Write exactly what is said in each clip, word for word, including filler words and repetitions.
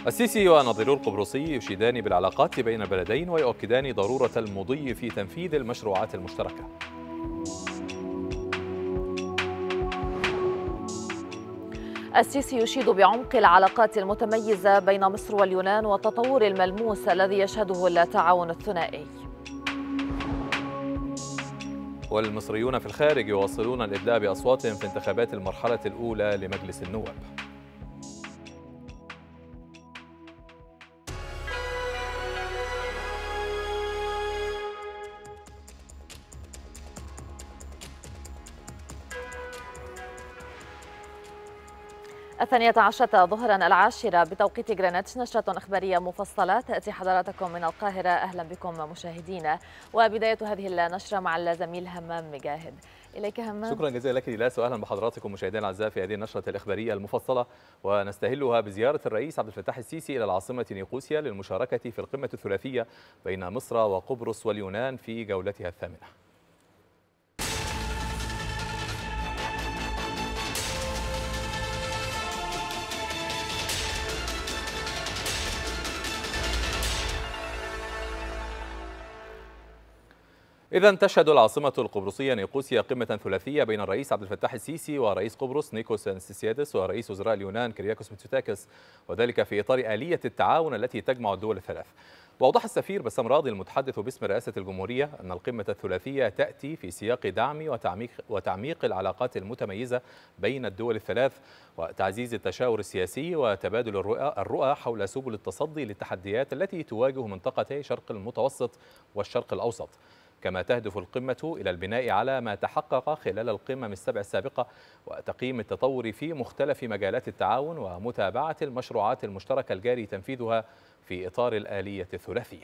السيسي ونظيره القبرصي يشيدان بالعلاقات بين البلدين ويؤكدان ضرورة المضي في تنفيذ المشروعات المشتركة. السيسي يشيد بعمق العلاقات المتميزة بين مصر واليونان والتطور الملموس الذي يشهده التعاون الثنائي. والمصريون في الخارج يواصلون الإدلاء بأصواتهم في انتخابات المرحلة الأولى لمجلس النواب. الثانية عشرة ظهرا العاشرة بتوقيت جرينتش، نشرة إخبارية مفصلة تأتي حضراتكم من القاهرة. أهلا بكم مشاهدينا، وبداية هذه النشرة مع الزميل همام مجاهد. إليك همام. شكرا جزيلا لك ليلاس، وأهلا بحضراتكم مشاهدينا الأعزاء في هذه النشرة الإخبارية المفصلة، ونستهلها بزيارة الرئيس عبد الفتاح السيسي إلى العاصمة نيقوسيا للمشاركة في القمة الثلاثية بين مصر وقبرص واليونان في جولتها الثامنة. إذا تشهد العاصمة القبرصية نيقوسيا قمة ثلاثية بين الرئيس عبد الفتاح السيسي ورئيس قبرص نيكوس أنستسيادس ورئيس وزراء اليونان كيرياكوس ميتسوتاكس، وذلك في إطار آلية التعاون التي تجمع الدول الثلاث. وأوضح السفير بسام راضي المتحدث باسم رئاسة الجمهورية أن القمة الثلاثية تأتي في سياق دعم وتعميق, وتعميق العلاقات المتميزة بين الدول الثلاث وتعزيز التشاور السياسي وتبادل الرؤى, الرؤى حول سبل التصدي للتحديات التي تواجه منطقتي شرق المتوسط والشرق الأوسط. كما تهدف القمة إلى البناء على ما تحقق خلال القمم السبع السابقة وتقييم التطور في مختلف مجالات التعاون ومتابعة المشروعات المشتركة الجاري تنفيذها في إطار الآلية الثلاثية.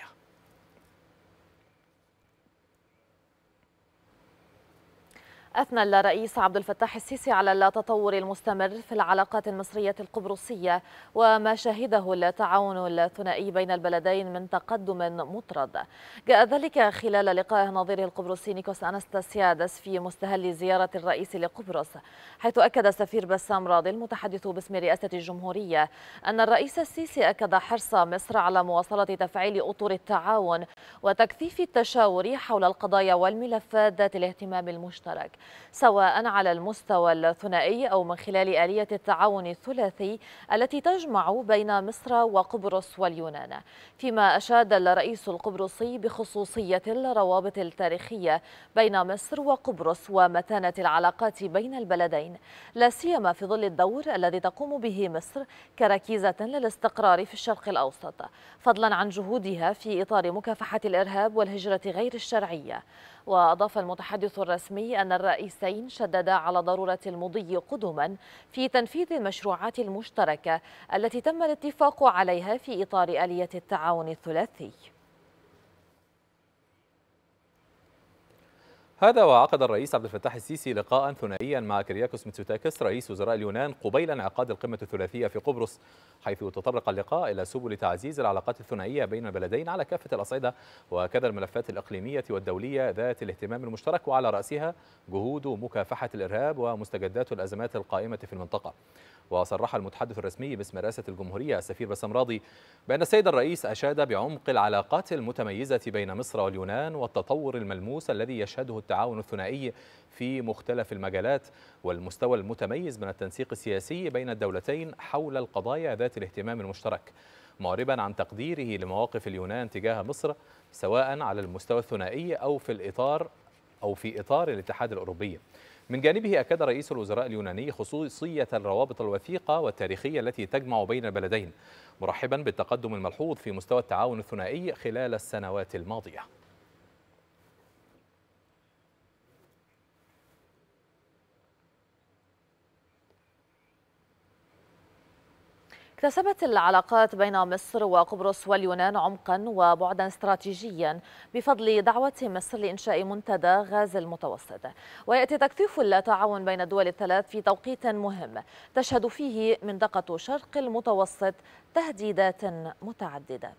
أثنى الرئيس عبد الفتاح السيسي على التطور المستمر في العلاقات المصرية القبرصية وما شهده التعاون الثنائي بين البلدين من تقدم مطرد. جاء ذلك خلال لقائه نظيره القبرصي نيكوس أنستسيادس في مستهل زيارة الرئيس لقبرص، حيث أكد السفير بسام راضي المتحدث باسم رئاسة الجمهورية أن الرئيس السيسي أكد حرص مصر على مواصلة تفعيل أطر التعاون وتكثيف التشاور حول القضايا والملفات ذات الاهتمام المشترك، سواء على المستوى الثنائي أو من خلال آلية التعاون الثلاثي التي تجمع بين مصر وقبرص واليونان. فيما أشاد الرئيس القبرصي بخصوصية الروابط التاريخية بين مصر وقبرص ومتانة العلاقات بين البلدين، لا سيما في ظل الدور الذي تقوم به مصر كركيزة للاستقرار في الشرق الأوسط، فضلا عن جهودها في إطار مكافحة الإرهاب والهجرة غير الشرعية. وأضاف المتحدث الرسمي أن الرئيسين شددا على ضرورة المضي قدما في تنفيذ المشروعات المشتركة التي تم الاتفاق عليها في إطار آلية التعاون الثلاثي. هذا وعقد الرئيس عبد الفتاح السيسي لقاء ثنائيا مع كيرياكوس ميتسوتاكس رئيس وزراء اليونان قبيل انعقاد القمة الثلاثية في قبرص، حيث تطرق اللقاء إلى سبل تعزيز العلاقات الثنائية بين البلدين على كافة الأصعدة وكذا الملفات الإقليمية والدولية ذات الاهتمام المشترك، وعلى رأسها جهود مكافحة الإرهاب ومستجدات الأزمات القائمة في المنطقة. وصرح المتحدث الرسمي باسم رئاسة الجمهورية السفير بسام راضي بأن السيد الرئيس أشاد بعمق العلاقات المتميزة بين مصر واليونان والتطور الملموس الذي يشهده التعاون الثنائي في مختلف المجالات والمستوى المتميز من التنسيق السياسي بين الدولتين حول القضايا ذات الاهتمام المشترك، معربا عن تقديره لمواقف اليونان تجاه مصر سواء على المستوى الثنائي أو في الإطار أو في إطار الاتحاد الأوروبي. من جانبه أكد رئيس الوزراء اليوناني خصوصية الروابط الوثيقة والتاريخية التي تجمع بين البلدين، مرحبا بالتقدم الملحوظ في مستوى التعاون الثنائي خلال السنوات الماضية. اكتسبت العلاقات بين مصر وقبرص واليونان عمقا وبعدا استراتيجيا بفضل دعوة مصر لإنشاء منتدى غاز المتوسط، ويأتي تكثيف التعاون بين الدول الثلاث في توقيت مهم تشهد فيه منطقة شرق المتوسط تهديدات متعددة.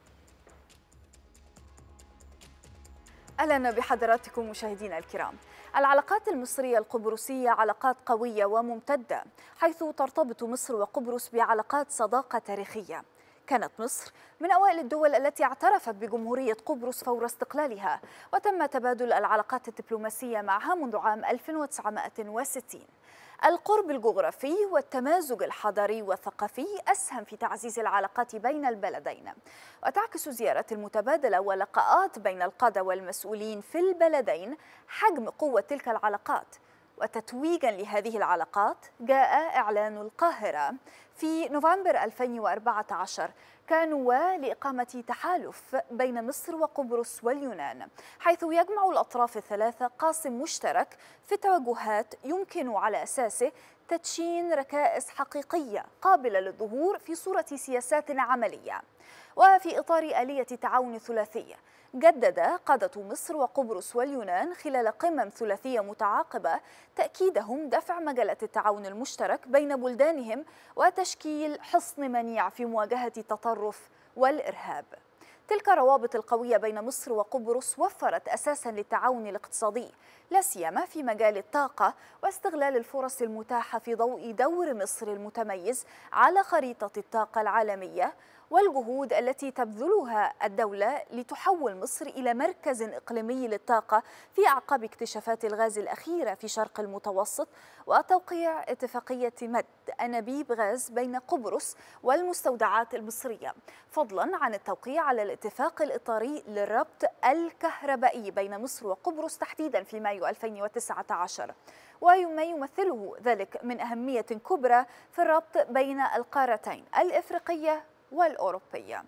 أهلا بحضراتكم مشاهدينا الكرام. العلاقات المصرية القبرصية علاقات قوية وممتدة، حيث ترتبط مصر وقبرص بعلاقات صداقة تاريخية. كانت مصر من أوائل الدول التي اعترفت بجمهورية قبرص فور استقلالها، وتم تبادل العلاقات الدبلوماسية معها منذ عام ألف وتسعمائة وستين. القرب الجغرافي والتمازج الحضاري والثقافي أسهم في تعزيز العلاقات بين البلدين، وتعكس زيارة المتبادلة ولقاءات بين القادة والمسؤولين في البلدين حجم قوة تلك العلاقات. وتتويجا لهذه العلاقات جاء إعلان القاهرة في نوفمبر ألفين وأربعة عشر كنواة لإقامة تحالف بين مصر وقبرص واليونان، حيث يجمع الأطراف الثلاثة قاسم مشترك في التوجهات يمكن على أساسه تدشين ركائز حقيقية قابلة للظهور في صورة سياسات عملية. وفي إطار آلية تعاون ثلاثية، جدد قادة مصر وقبرص واليونان خلال قمم ثلاثية متعاقبة تأكيدهم دفع مجالات التعاون المشترك بين بلدانهم وتشكيل حصن منيع في مواجهة التطرف والإرهاب. تلك الروابط القوية بين مصر وقبرص وفرت أساساً للتعاون الاقتصادي، لا سيما في مجال الطاقة واستغلال الفرص المتاحة في ضوء دور مصر المتميز على خريطة الطاقة العالمية، والجهود التي تبذلها الدولة لتحول مصر إلى مركز إقليمي للطاقة في أعقاب اكتشافات الغاز الأخيرة في شرق المتوسط، وتوقيع اتفاقية مد أنابيب غاز بين قبرص والمستودعات المصرية، فضلا عن التوقيع على الاتفاق الإطاري للربط الكهربائي بين مصر وقبرص تحديدا في مايو ألفين وتسعة عشر، وما يمثله ذلك من أهمية كبرى في الربط بين القارتين الإفريقية والأوروبية.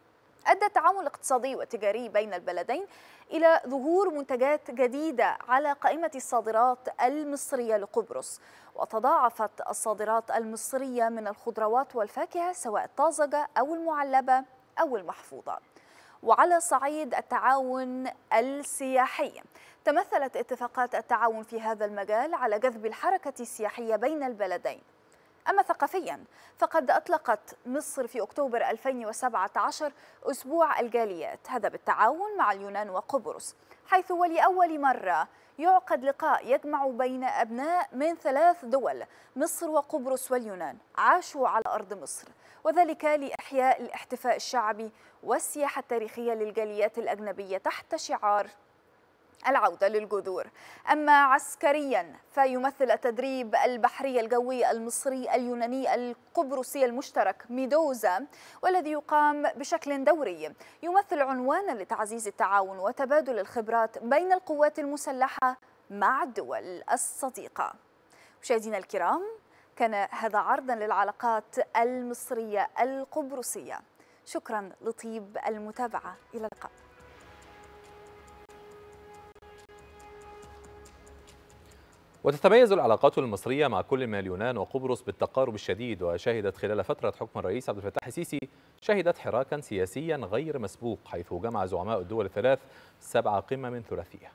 أدى التعاون الاقتصادي والتجاري بين البلدين إلى ظهور منتجات جديدة على قائمة الصادرات المصرية لقبرص، وتضاعفت الصادرات المصرية من الخضروات والفاكهة سواء الطازجة أو المعلبة أو المحفوظة. وعلى صعيد التعاون السياحي، تمثلت اتفاقات التعاون في هذا المجال على جذب الحركة السياحية بين البلدين. أما ثقافياً فقد أطلقت مصر في أكتوبر ألفين وسبعة عشر أسبوع الجاليات، هذا بالتعاون مع اليونان وقبرص، حيث ولأول مرة يعقد لقاء يجمع بين أبناء من ثلاث دول، مصر وقبرص واليونان، عاشوا على أرض مصر، وذلك لإحياء الاحتفاء الشعبي والسياحة التاريخية للجاليات الأجنبية تحت شعار العودة للجذور. أما عسكريا فيمثل التدريب البحري الجوي المصري اليوناني القبرصي المشترك ميدوزا، والذي يقام بشكل دوري، يمثل عنوانا لتعزيز التعاون وتبادل الخبرات بين القوات المسلحة مع الدول الصديقة. مشاهدينا الكرام، كان هذا عرضا للعلاقات المصرية القبرصية. شكرا لطيب المتابعة، إلى اللقاء. وتتميز العلاقات المصرية مع كل من اليونان وقبرص بالتقارب الشديد، وشهدت خلال فترة حكم الرئيس عبد الفتاح السيسي شهدت حراكا سياسيا غير مسبوق، حيث جمع زعماء الدول الثلاث سبع قمم ثلاثية.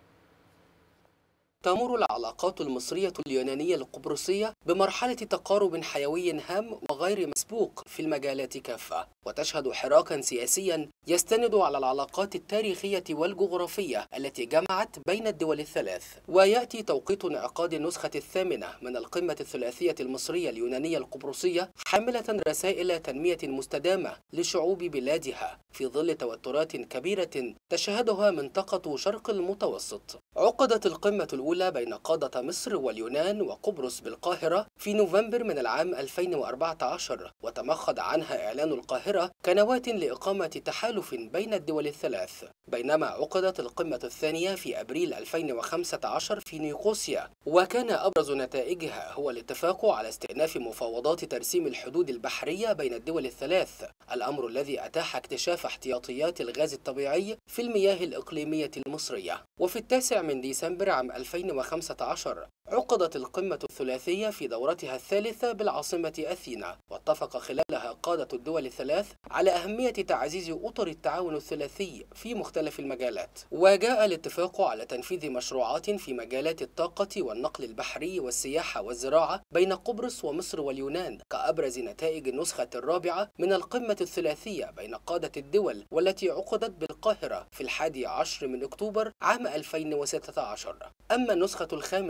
تمر العلاقات المصرية اليونانية القبرصية بمرحلة تقارب حيوي هام وغير مسبوق في المجالات كافة، وتشهد حراكا سياسيا يستند على العلاقات التاريخية والجغرافية التي جمعت بين الدول الثلاث. ويأتي توقيت انعقاد النسخة الثامنة من القمة الثلاثية المصرية اليونانية القبرصية حاملة رسائل تنمية مستدامة لشعوب بلادها في ظل توترات كبيرة تشهدها منطقة شرق المتوسط. عقدت القمة الأولى بين قادة مصر واليونان وقبرص بالقاهرة في نوفمبر من العام ألفين وأربعة عشر، وتمخض عنها إعلان القاهرة كنواة لإقامة تحالف بين الدول الثلاث، بينما عقدت القمة الثانية في أبريل ألفين وخمسة عشر في نيقوسيا، وكان أبرز نتائجها هو الاتفاق على استئناف مفاوضات ترسيم الحدود البحرية بين الدول الثلاث، الأمر الذي أتاح اكتشاف احتياطيات الغاز الطبيعي في المياه الإقليمية المصرية. وفي التاسع من ديسمبر عام ألفين وخمسة عشر عقدت القمة الثلاثية في دورتها الثالثة بالعاصمة أثينا، واتفق خلالها قادة الدول الثلاث على أهمية تعزيز أطر التعاون الثلاثي في مختلف المجالات. وجاء الاتفاق على تنفيذ مشروعات في مجالات الطاقة والنقل البحري والسياحة والزراعة بين قبرص ومصر واليونان كأبرز نتائج النسخة الرابعة من القمة الثلاثية بين قادة الدول، والتي عقدت بالقاهرة في الحادي عشر من أكتوبر عام ألفين وستة عشر. أما النسخة الخامسة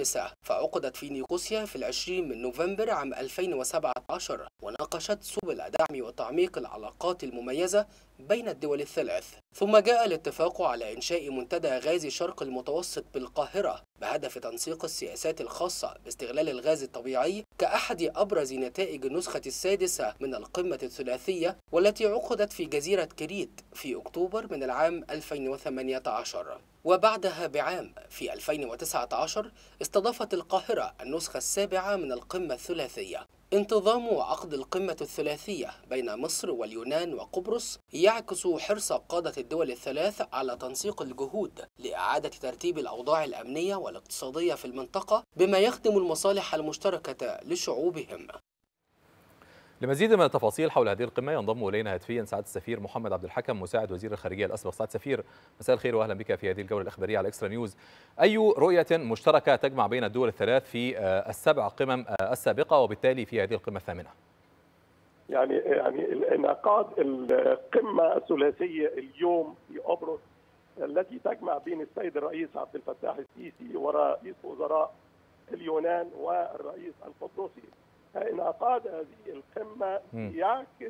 فعقدت في نيقوسيا في العشرين من نوفمبر عام ألفين وسبعة عشر، وناقشت سبل دعم وتعميق العلاقات المميزة بين الدول الثلاث. ثم جاء الاتفاق على إنشاء منتدى غاز شرق المتوسط بالقاهرة بهدف تنسيق السياسات الخاصة باستغلال الغاز الطبيعي كأحد أبرز نتائج النسخة السادسة من القمة الثلاثية، والتي عقدت في جزيرة كريت في أكتوبر من العام ألفين وثمانية عشر. وبعدها بعام في ألفين وتسعة عشر استضافت القاهرة النسخة السابعة من القمة الثلاثية. انتظام عقد القمة الثلاثية بين مصر واليونان وقبرص يعكس حرص قادة الدول الثلاث على تنسيق الجهود لإعادة ترتيب الأوضاع الأمنية والاقتصادية في المنطقة بما يخدم المصالح المشتركة لشعوبهم. لمزيد من التفاصيل حول هذه القمة ينضم إلينا هاتفيا سعادة السفير محمد عبد الحكم مساعد وزير الخارجية الأسبق. سعادة السفير، مساء الخير وأهلا بك في هذه الجولة الإخبارية على إكسترا نيوز. أي رؤية مشتركة تجمع بين الدول الثلاث في السبع قمم السابقة وبالتالي في هذه القمة الثامنة؟ يعني يعني انعقاد القمة الثلاثية اليوم في قبرص التي تجمع بين السيد الرئيس عبد الفتاح السيسي ورئيس وزراء اليونان والرئيس القبرصي. انعقاد هذه القمة يعكس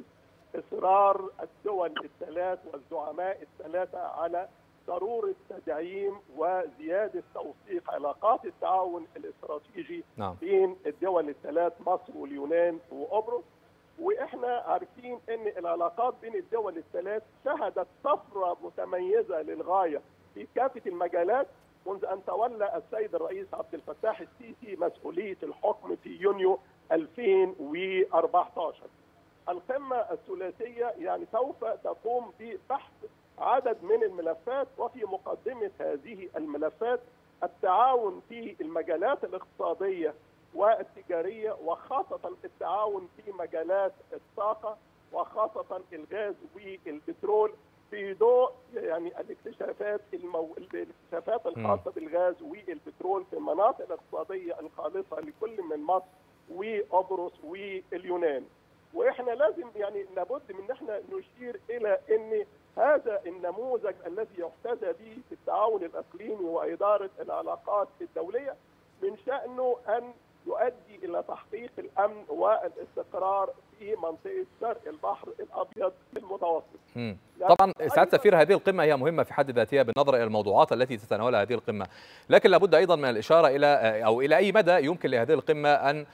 إصرار الدول الثلاث والزعماء الثلاثة على ضرورة تدعيم وزيادة توثيق علاقات التعاون الاستراتيجي نعم. بين الدول الثلاث مصر واليونان وقبرص. وإحنا عارفين أن العلاقات بين الدول الثلاث شهدت طفرة متميزة للغاية في كافة المجالات منذ أن تولى السيد الرئيس عبد الفتاح السيسي مسؤولية الحكم في يونيو ألفين وأربعة عشر. القمة الثلاثية يعني سوف تقوم ببحث عدد من الملفات، وفي مقدمة هذه الملفات التعاون في المجالات الاقتصادية والتجارية، وخاصة التعاون في مجالات الطاقة وخاصة الغاز والبترول في ضوء يعني الاكتشافات المو... الاكتشافات الخاصة بالغاز والبترول في المناطق الاقتصادية الخالصة لكل من مصر وقبرص واليونان. واحنا لازم يعني لابد من ان احنا نشير الى ان هذا النموذج الذي يحتذى به في التعاون الاقليمي واداره العلاقات الدوليه من شانه ان يؤدي الى تحقيق الامن والاستقرار في منطقه شرق البحر الابيض المتوسط. طبعا سعاده السفير، هذه القمه هي مهمه في حد ذاتها بالنظر الى الموضوعات التي تتناولها هذه القمه، لكن لابد ايضا من الاشاره الى او الى اي مدى يمكن لهذه القمه ان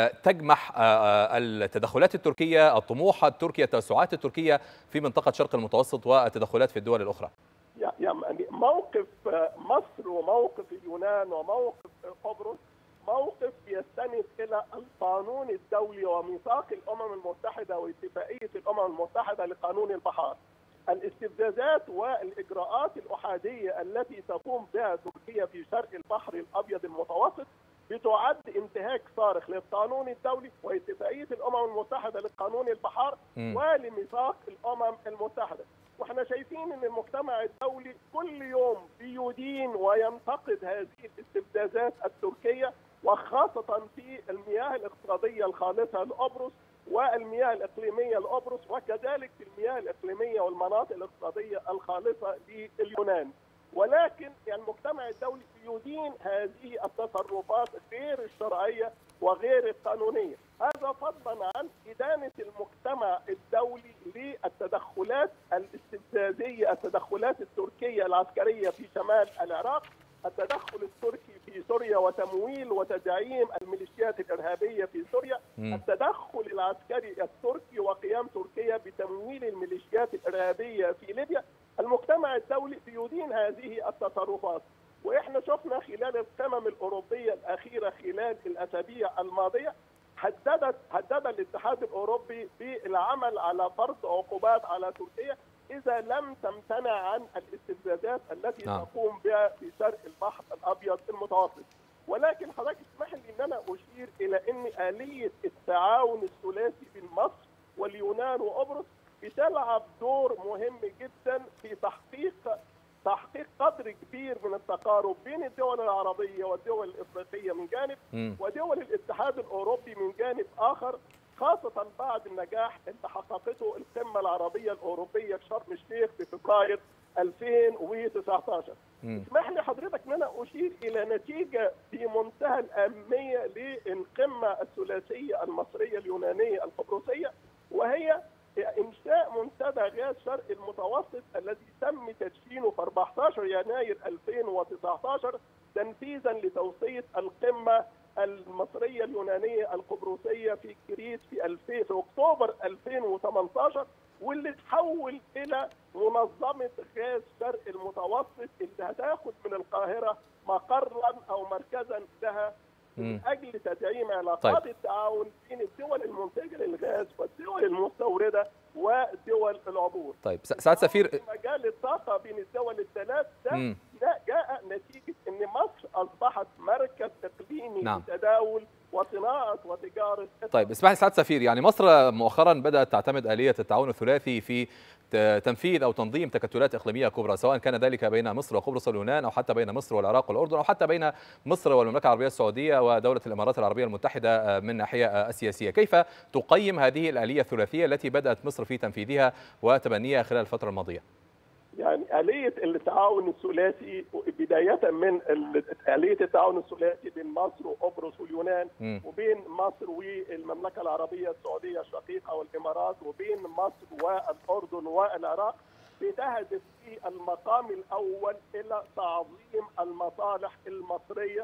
تجمح التدخلات التركيه، الطموح التركي، التوسعات التركيه في منطقه شرق المتوسط والتدخلات في الدول الاخرى. يعني موقف مصر وموقف اليونان وموقف قبرص موقف يستند الى القانون الدولي وميثاق الامم المتحده واتفاقيه الامم المتحده لقانون البحار. الاستفزازات والاجراءات الاحاديه التي تقوم بها تركيا في شرق البحر الابيض المتوسط بتعد انتهاك صارخ للقانون الدولي واتفاقيه الامم المتحده لقانون البحار م. ولميثاق الامم المتحده. واحنا شايفين ان المجتمع الدولي كل يوم بيدين وينتقد هذه الاستفزازات التركيه، وخاصه في المياه الاقتصاديه الخالصه لقبرص والمياه الاقليميه لقبرص، وكذلك في المياه الاقليميه والمناطق الاقتصاديه الخالصه لليونان. ولكن يعني المجتمع الدولي يدين هذه التصرفات غير الشرعيه وغير القانونيه، هذا فضلا عن إدانة المجتمع الدولي للتدخلات الاستفزازيه، التدخلات التركيه العسكريه في شمال العراق، التدخل التركي في سوريا وتمويل وتدعيم الميليشيات الارهابيه في سوريا، م. التدخل العسكري التركي وقيام تركيا بتمويل الميليشيات الارهابيه في ليبيا. المجتمع الدولي بيدين هذه التصرفات، واحنا شفنا خلال القمم الاوروبيه الاخيره خلال الاسابيع الماضيه هددت هدد الاتحاد الاوروبي بالعمل على فرض عقوبات على تركيا اذا لم تمتنع عن الاستفزازات التي نعم. تقوم بها في شرق البحر الابيض المتوسط. ولكن حضرتك اسمح لي ان انا اشير الى ان اليه التعاون الثلاثي بين مصر واليونان وقبرص بتلعب دور مهم جدا في تحقيق تحقيق قدر كبير من التقارب بين الدول العربيه والدول الافريقيه من جانب م. ودول الاتحاد الاوروبي من جانب اخر، خاصه بعد النجاح اللي حققته القمه العربيه الاوروبيه في شرم الشيخ في فبراير ألفين وتسعة عشر. اسمح لي حضرتك ان انا اشير الى نتيجه في منتهى الاهميه للقمه الثلاثيه المصريه اليونانيه القبرصيه، وهي انشاء منتدى غاز شرق المتوسط الذي تم تدشينه في أربعة عشر يناير ألفين وتسعة عشر تنفيذا لتوصيه القمه المصريه اليونانيه القبرصيه في كريت في في اكتوبر ألفين وثمانية عشر، واللي تحول الى منظمه غاز شرق المتوسط اللي هتاخد من القاهره مقرا او مركزا لها من اجل تدعيم علاقات طيب. التعاون بين الدول المنتجه للغاز والدول المستورده ودول العبور. طيب سعاده سفير، في مجال الطاقه بين الدول الثلاث ده, ده جاء نتيجه ان مصر اصبحت مركز اقليمي نعم. لتداول وصناعه وتجاره. طيب اسمح لي سعاده سفير، يعني مصر مؤخرا بدات تعتمد آلية التعاون الثلاثي في تنفيذ او تنظيم تكتلات اقليميه كبرى، سواء كان ذلك بين مصر وقبرص واليونان او حتى بين مصر والعراق والاردن او حتى بين مصر والمملكه العربيه السعوديه ودوله الامارات العربيه المتحده من ناحيه السياسيه. كيف تقيم هذه الآلية الثلاثيه التي بدات مصر في تنفيذها وتبنيها خلال الفتره الماضيه؟ يعني آلية التعاون الثلاثي بداية من آلية التعاون الثلاثي بين مصر وقبرص واليونان م. وبين مصر والمملكة العربية السعودية الشقيقة والإمارات وبين مصر والأردن والعراق بتهدف في المقام الأول إلى تعظيم المصالح المصرية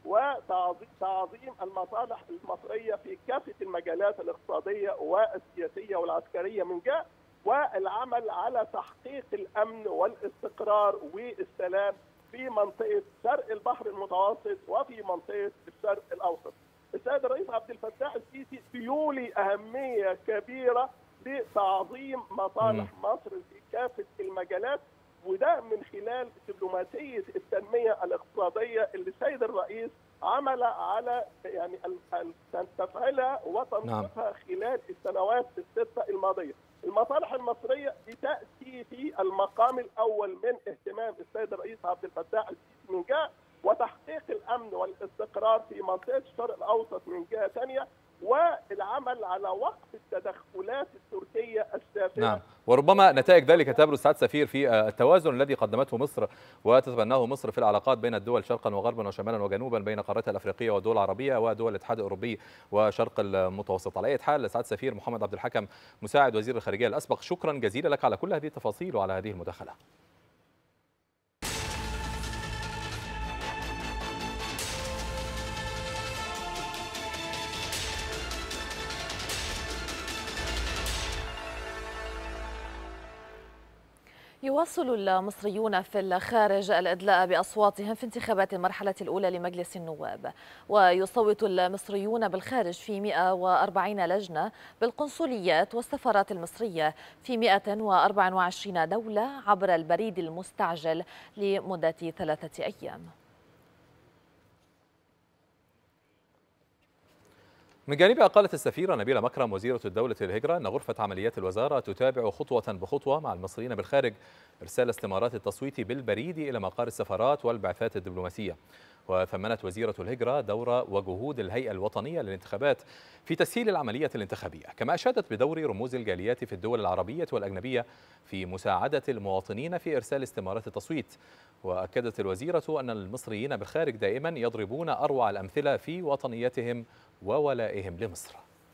وتعظيم المصالح المصرية في كافة المجالات الاقتصادية والسياسية والعسكرية من جهة، والعمل على تحقيق الأمن والاستقرار والسلام في منطقة شرق البحر المتوسط وفي منطقة الشرق الأوسط. السيد الرئيس عبد الفتاح السيسي بيولي أهمية كبيرة لتعظيم مصالح مصر في كافة المجالات، وده من خلال دبلوماسية التنمية الاقتصادية اللي السيد الرئيس عمل على يعني تفعيلها وتنظيفها خلال السنوات الستة الماضية. المصالح المصرية بتأتي في المقام الأول من اهتمام السيد الرئيس عبد الفتاح السيسي من جهة، وتحقيق الأمن والاستقرار في منطقة الشرق الأوسط من جهة ثانية، والعمل على وقف التدخلات التركية السافرة. نعم، وربما نتائج ذلك تبرز سعادة السفير في التوازن الذي قدمته مصر وتتبناه مصر في العلاقات بين الدول شرقا وغربا وشمالا وجنوبا، بين قارتها الأفريقية والدول العربية ودول الاتحاد الأوروبي وشرق المتوسط. على أي حال سعادة السفير محمد عبد الحكم مساعد وزير الخارجية الأسبق، شكرا جزيلا لك على كل هذه التفاصيل وعلى هذه المداخلة. يواصل المصريون في الخارج الإدلاء بأصواتهم في انتخابات المرحلة الأولى لمجلس النواب، ويصوت المصريون بالخارج في مئة وأربعين لجنة بالقنصليات والسفارات المصرية في مئة وأربعة وعشرين دولة عبر البريد المستعجل لمدة ثلاثة أيام. من جانبها قالت السفيرة نبيلة مكرم وزيرة الدولة للهجرة أن غرفة عمليات الوزارة تتابع خطوة بخطوة مع المصريين بالخارج إرسال استمارات التصويت بالبريد إلى مقار السفارات والبعثات الدبلوماسية. وثمنت وزيرة الهجرة دور وجهود الهيئة الوطنية للانتخابات في تسهيل العملية الانتخابية، كما أشادت بدور رموز الجاليات في الدول العربية والأجنبية في مساعدة المواطنين في إرسال استمارات التصويت. وأكدت الوزيرة أن المصريين بالخارج دائما يضربون أروع الأمثلة في وطنيتهم وولائهم لمصر.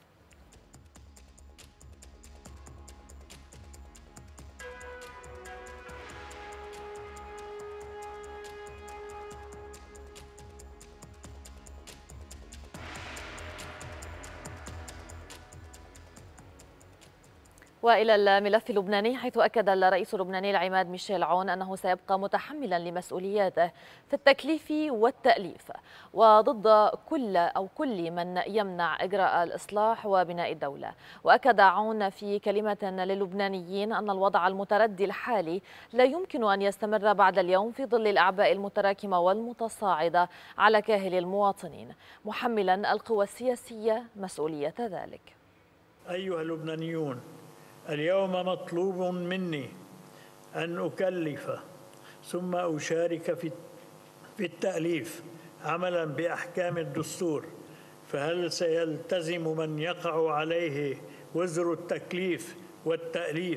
وإلى الملف اللبناني، حيث أكد الرئيس اللبناني العماد ميشيل عون أنه سيبقى متحملا لمسؤولياته في التكليف والتأليف وضد كل أو كل من يمنع إجراء الإصلاح وبناء الدولة. وأكد عون في كلمة للبنانيين أن الوضع المتردي الحالي لا يمكن أن يستمر بعد اليوم في ظل الأعباء المتراكمة والمتصاعدة على كاهل المواطنين، محملا القوى السياسية مسؤولية ذلك. أيها اللبنانيون، اليوم مطلوب مني أن أكلف ثم أشارك في التأليف عملا بأحكام الدستور، فهل سيلتزم من يقع عليه وزر التكليف والتأليف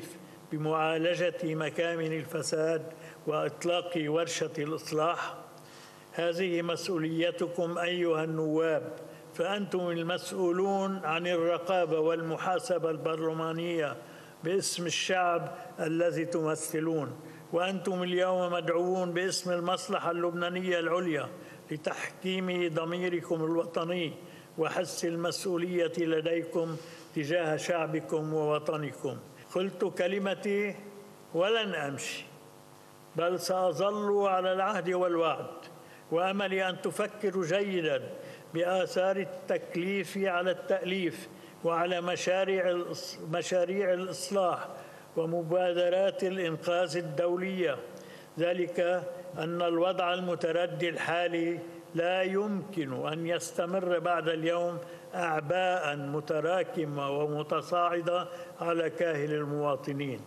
بمعالجة مكامن الفساد وإطلاق ورشة الإصلاح. هذه مسؤوليتكم أيها النواب، فأنتم المسؤولون عن الرقابة والمحاسبة البرلمانية باسم الشعب الذي تمثلون، وأنتم اليوم مدعوون باسم المصلحة اللبنانية العليا لتحكيم ضميركم الوطني وحس المسؤولية لديكم تجاه شعبكم ووطنكم. قلت كلمتي ولن أمشي، بل سأظل على العهد والوعد، وأملي أن تفكروا جيدا بآثار التكليف على التأليف وعلى مشاريع مشاريع الإصلاح ومبادرات الإنقاذ الدولية، ذلك أن الوضع المتردي الحالي لا يمكن أن يستمر بعد اليوم أعباء متراكمة ومتصاعدة على كاهل المواطنين.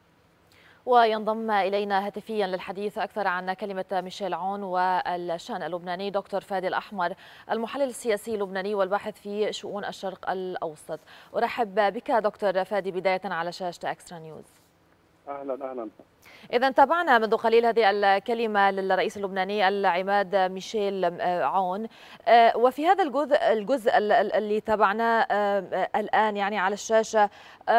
وينضم إلينا هاتفيا للحديث أكثر عن كلمة ميشيل عون والشأن اللبناني دكتور فادي الأحمر، المحلل السياسي اللبناني والباحث في شؤون الشرق الأوسط. أرحب بك دكتور فادي بداية على شاشة إكسترا نيوز. أهلا أهلا. إذا تابعنا منذ قليل هذه الكلمة للرئيس اللبناني العماد ميشيل عون، وفي هذا الجزء الجزء اللي تابعناه الآن يعني على الشاشة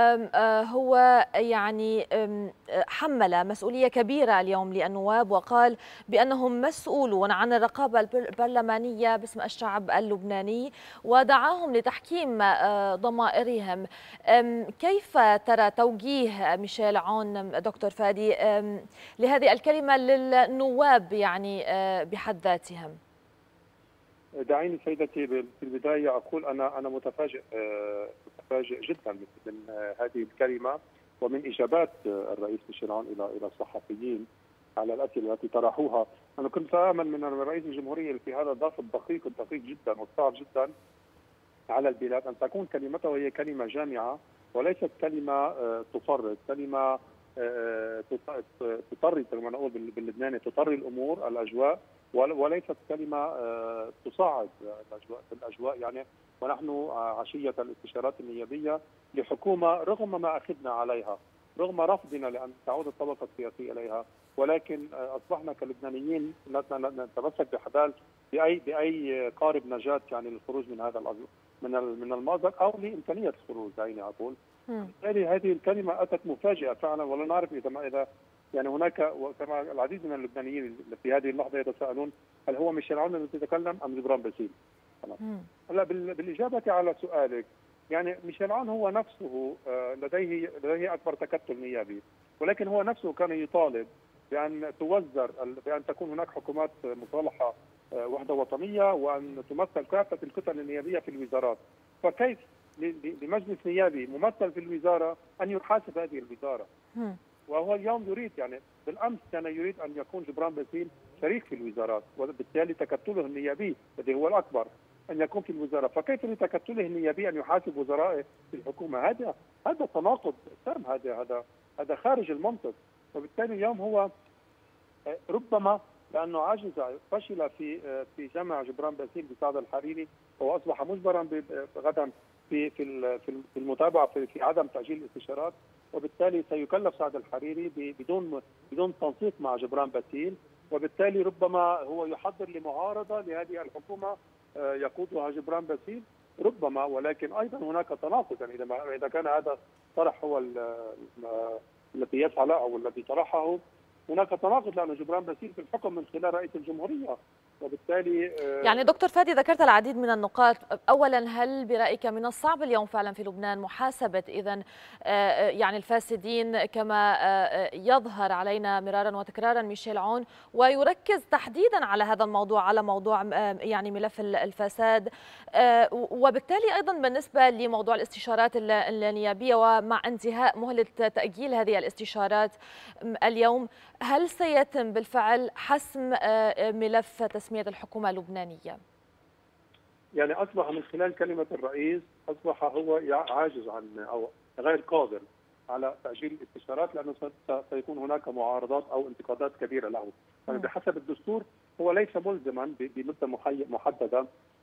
هو يعني حمل مسؤولية كبيرة اليوم للنواب وقال بأنهم مسؤولون عن الرقابة البرلمانية باسم الشعب اللبناني ودعاهم لتحكيم ضمائرهم. كيف ترى توجيه ميشيل عون دكتور فادي لهذه الكلمة للنواب يعني بحد ذاتهم؟ دعيني سيدتي في البداية أقول أنا أنا متفاجئ متفاجئ جدا من هذه الكلمة ومن إجابات الرئيس ميشيل عون إلى إلى الصحفيين على الأسئلة التي طرحوها. أنا كنت آمل من رئيس الجمهورية في هذا الظرف الدقيق الدقيق جدا والصعب جدا على البلاد أن تكون كلمته هي كلمة جامعة وليست كلمة تفرط، كلمة تطري كما نقول باللبناني تطري الامور الاجواء وليست كلمه تصاعد الاجواء الاجواء يعني. ونحن عشيه الاستشارات النيابيه لحكومه رغم ما اخذنا عليها، رغم رفضنا لان تعود الطبقه السياسيه اليها، ولكن اصبحنا كلبنانيين نتمسك بحبال باي باي قارب نجاه يعني للخروج من هذا من من المأزق او لامكانيه الخروج. دعيني اقول بالتالي هذه الكلمه اتت مفاجئه فعلا، ولا نعرف اذا ما اذا يعني هناك كما العديد من اللبنانيين في هذه اللحظه يتساءلون هل هو ميشيل عون الذي يتكلم ام جبران باسيل؟ هلا بالاجابه على سؤالك يعني ميشيل عون هو نفسه لديه لديه اكبر تكتل نيابي، ولكن هو نفسه كان يطالب بان توزر بان تكون هناك حكومات مصالحه وحده وطنيه وان تمثل كافه الكتل النيابيه في الوزارات. فكيف لمجلس نيابي ممثل في الوزاره ان يحاسب هذه الوزاره؟ وهو اليوم يريد يعني بالامس كان يريد ان يكون جبران باسيل شريك في الوزارات، وبالتالي تكتله النيابي الذي هو الاكبر ان يكون في الوزاره، فكيف لتكتله النيابي ان يحاسب وزرائه في الحكومه؟ هذا هذا تناقض تام، هذا هذا هذا خارج المنطق. وبالتالي اليوم هو ربما لانه عجز فشل في في جمع جبران باسيل بسعد الحريري، هو اصبح مجبرا غدا في في في المتابعه في, في عدم تاجيل الاستشارات، وبالتالي سيكلف سعد الحريري بدون بدون تنسيق مع جبران باسيل، وبالتالي ربما هو يحضر لمعارضه لهذه الحكومه يقودها جبران باسيل ربما. ولكن ايضا هناك تناقض يعني اذا اذا كان هذا طرح هو الذي يسعى له او الذي طرحه، هناك تناقض لأن جبران باسيل في الحكم من خلال رئيس الجمهورية، وبالتالي يعني دكتور فادي ذكرت العديد من النقاط. أولا، هل برأيك من الصعب اليوم فعلا في لبنان محاسبة إذن يعني الفاسدين كما يظهر علينا مرارا وتكرارا ميشيل عون، ويركز تحديدا على هذا الموضوع على موضوع يعني ملف الفساد، وبالتالي أيضا بالنسبة لموضوع الاستشارات النيابية ومع انتهاء مهلة تأجيل هذه الاستشارات اليوم، هل سيتم بالفعل حسم ملف تسمية الحكومة اللبنانية؟ يعني أصبح من خلال كلمة الرئيس أصبح هو عاجز عن أو غير قادر على تأجيل الاستشارات، لأنه سيكون هناك معارضات أو انتقادات كبيرة له. يعني بحسب الدستور هو ليس ملزما بمدة محددة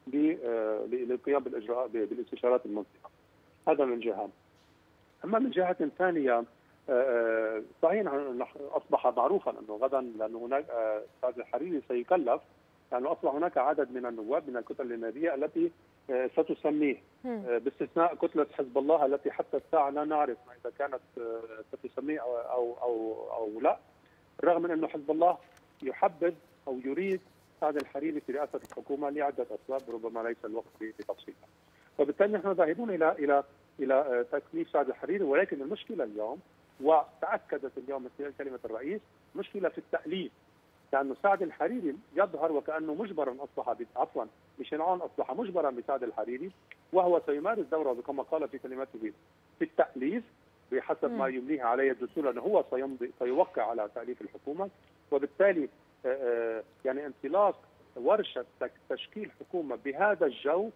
للقيام بالإجراء بالاستشارات المنصفة. هذا من جهة. أما من جهة ثانية صحيح اصبح معروفا انه غدا لانه هناك سعد الحريري سيكلف، لانه اصبح هناك عدد من النواب من الكتل النيابيه التي ستسميه، باستثناء كتله حزب الله التي حتى الساعه لا نعرف اذا كانت ستسميه او او او, أو لا، بالرغم من انه حزب الله يحبذ او يريد سعد الحريري في رئاسه الحكومه لعده اسباب ربما ليس الوقت لتفصيلها. وبالتالي نحن ذاهبون الى الى الى تكليف سعد الحريري، ولكن المشكله اليوم وتاكدت اليوم من خلال كلمه الرئيس مشكله في التاليف، لانه سعد الحريري يظهر وكانه مجبرا اصبح عفوا ميشيل عون اصبح مجبرا بسعد الحريري، وهو سيمارس دوره كما قال في كلمته في التاليف بحسب ما يمليه عليه الدستور، لانه هو سيمضي سيوقع على تاليف الحكومه. وبالتالي يعني انطلاق ورشه تشكيل حكومه بهذا الجو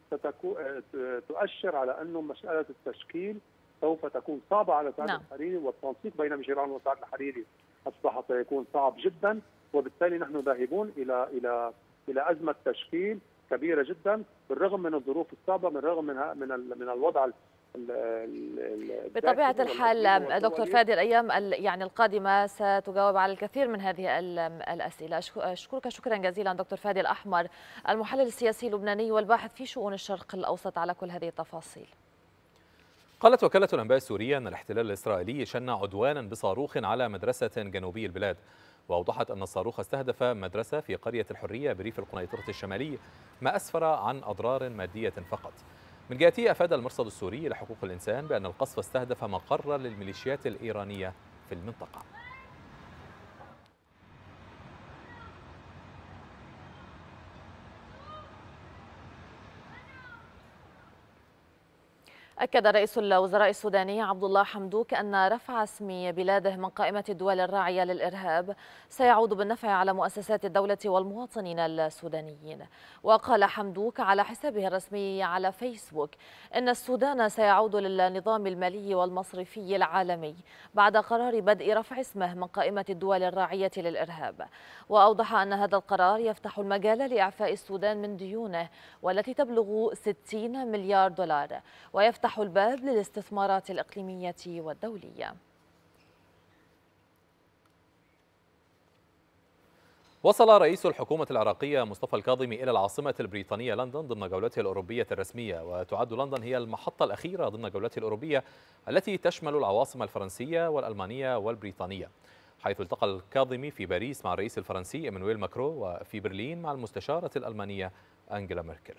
تؤشر على انه مساله التشكيل سوف تكون صعبه على سعد نعم. الحريري، والتنسيق بين ميشيل عون وسعد الحريري اصبح سيكون صعب جدا، وبالتالي نحن ذاهبون الى الى الى ازمه تشكيل كبيره جدا بالرغم من الظروف الصعبه، بالرغم من من من الوضع ال ال بطبيعه الحال. دكتور فادي، الايام يعني القادمه ستجاوب على الكثير من هذه الاسئله. اشكرك شكرا جزيلا دكتور فادي الاحمر، المحلل السياسي اللبناني والباحث في شؤون الشرق الاوسط، على كل هذه التفاصيل. قالت وكالة الأنباء السورية أن الاحتلال الإسرائيلي شن عدوانا بصاروخ على مدرسة جنوبي البلاد، وأوضحت أن الصاروخ استهدف مدرسة في قرية الحرية بريف القنيطرة الشمالي، ما أسفر عن أضرار مادية فقط. من جهته أفاد المرصد السوري لحقوق الإنسان بأن القصف استهدف مقرا للميليشيات الإيرانية في المنطقة. أكد رئيس الوزراء السوداني عبد الله حمدوك أن رفع اسم بلاده من قائمة الدول الراعية للإرهاب سيعود بالنفع على مؤسسات الدولة والمواطنين السودانيين. وقال حمدوك على حسابه الرسمي على فيسبوك إن السودان سيعود للنظام المالي والمصرفي العالمي بعد قرار بدء رفع اسمه من قائمة الدول الراعية للإرهاب. وأوضح أن هذا القرار يفتح المجال لإعفاء السودان من ديونه والتي تبلغ ستين مليار دولار، ويفتح الباب للاستثمارات الإقليمية والدولية. وصل رئيس الحكومة العراقية مصطفى الكاظمي إلى العاصمة البريطانية لندن ضمن جولته الأوروبية الرسمية، وتعد لندن هي المحطة الأخيرة ضمن جولته الأوروبية التي تشمل العواصم الفرنسية والألمانية والبريطانية، حيث التقى الكاظمي في باريس مع الرئيس الفرنسي إيمانويل ماكرون، وفي برلين مع المستشارة الألمانية أنجيلا ميركل.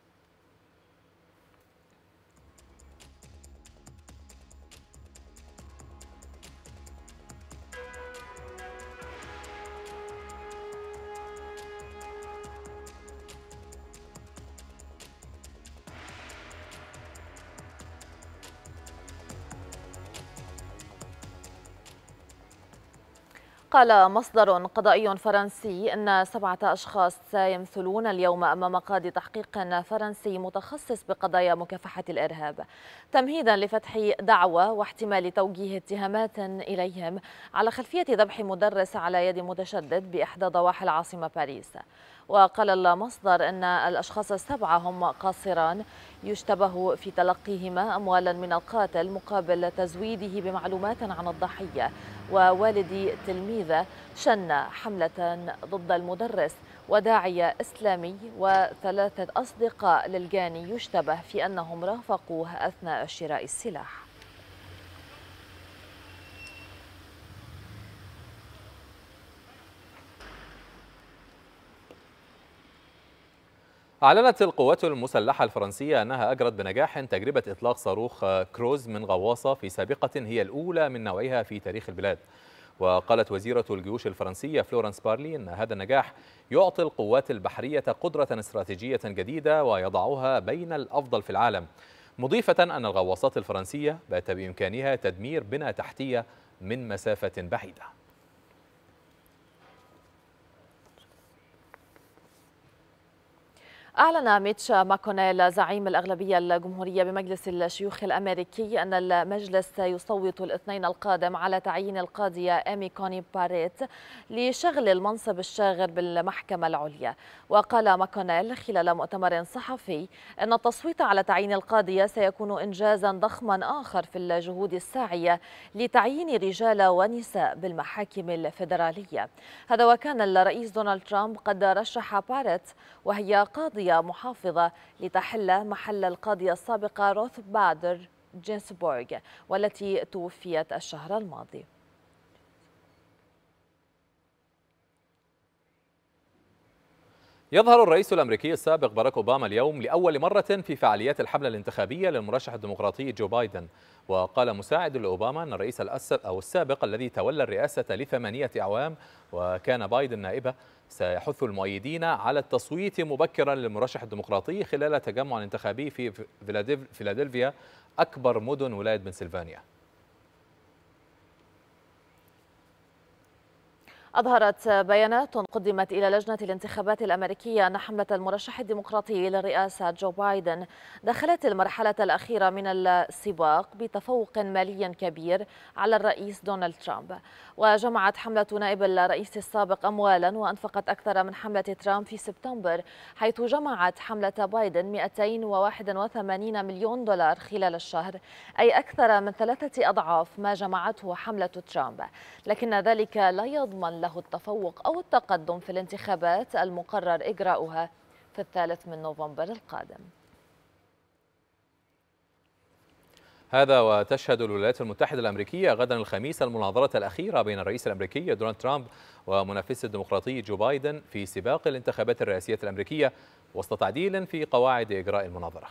قال مصدر قضائي فرنسي إن سبعة أشخاص سيمثلون اليوم أمام قاضي تحقيق فرنسي متخصص بقضايا مكافحة الإرهاب، تمهيدا لفتح دعوى واحتمال توجيه اتهامات إليهم على خلفية ذبح مدرس على يد متشدد بإحدى ضواحي العاصمة باريس. وقال المصدر أن الأشخاص السبعة هم قاصران يشتبه في تلقيهما أموالا من القاتل مقابل تزويده بمعلومات عن الضحية، ووالد تلميذة شن حملة ضد المدرس، وداعية إسلامي وثلاثة أصدقاء للجاني يشتبه في أنهم رافقوه أثناء شراء السلاح. أعلنت القوات المسلحة الفرنسية أنها أجرت بنجاح تجربة إطلاق صاروخ كروز من غواصة في سابقة هي الأولى من نوعها في تاريخ البلاد. وقالت وزيرة الجيوش الفرنسية فلورنس بارلي أن هذا النجاح يعطي القوات البحرية قدرة استراتيجية جديدة ويضعها بين الأفضل في العالم، مضيفة أن الغواصات الفرنسية بات بإمكانها تدمير بنى تحتية من مسافة بعيدة. أعلن ميتش ماكونيل زعيم الأغلبية الجمهورية بمجلس الشيوخ الأمريكي أن المجلس سيصوت الاثنين القادم على تعيين القاضية إيمي كوني باريت لشغل المنصب الشاغر بالمحكمة العليا. وقال ماكونيل خلال مؤتمر صحفي أن التصويت على تعيين القاضية سيكون إنجازا ضخما آخر في الجهود الساعية لتعيين رجال ونساء بالمحاكم الفيدرالية. هذا وكان الرئيس دونالد ترامب قد رشح باريت وهي قاضية محافظة لتحل محل القاضية السابقة روث بادر جينسبورغ والتي توفيت الشهر الماضي. يظهر الرئيس الأمريكي السابق باراك أوباما اليوم لأول مرة في فعاليات الحملة الانتخابية للمرشح الديمقراطي جو بايدن. وقال مساعد لأوباما أن الرئيس أو السابق الذي تولى الرئاسة لثمانية أعوام وكان بايدن نائبه سيحث المؤيدين على التصويت مبكرا للمرشح الديمقراطي خلال تجمع انتخابي في فيلادلفيا أكبر مدن ولاية بنسلفانيا. أظهرت بيانات قدمت إلى لجنة الانتخابات الأمريكية أن حملة المرشح الديمقراطي للرئاسة جو بايدن دخلت المرحلة الأخيرة من السباق بتفوق مالي كبير على الرئيس دونالد ترامب. وجمعت حملة نائب الرئيس السابق أموالا وأنفقت أكثر من حملة ترامب في سبتمبر، حيث جمعت حملة بايدن مئتين وواحد وثمانين مليون دولار خلال الشهر، أي أكثر من ثلاثة أضعاف ما جمعته حملة ترامب. لكن ذلك لا يضمن له التفوق أو التقدم في الانتخابات المقرر إجراؤها في الثالث من نوفمبر القادم. هذا وتشهد الولايات المتحدة الأمريكية غدا الخميس المناظرة الأخيرة بين الرئيس الأمريكي دونالد ترامب ومنافسه الديمقراطي جو بايدن في سباق الانتخابات الرئاسية الأمريكية وسط تعديل في قواعد إجراء المناظرة.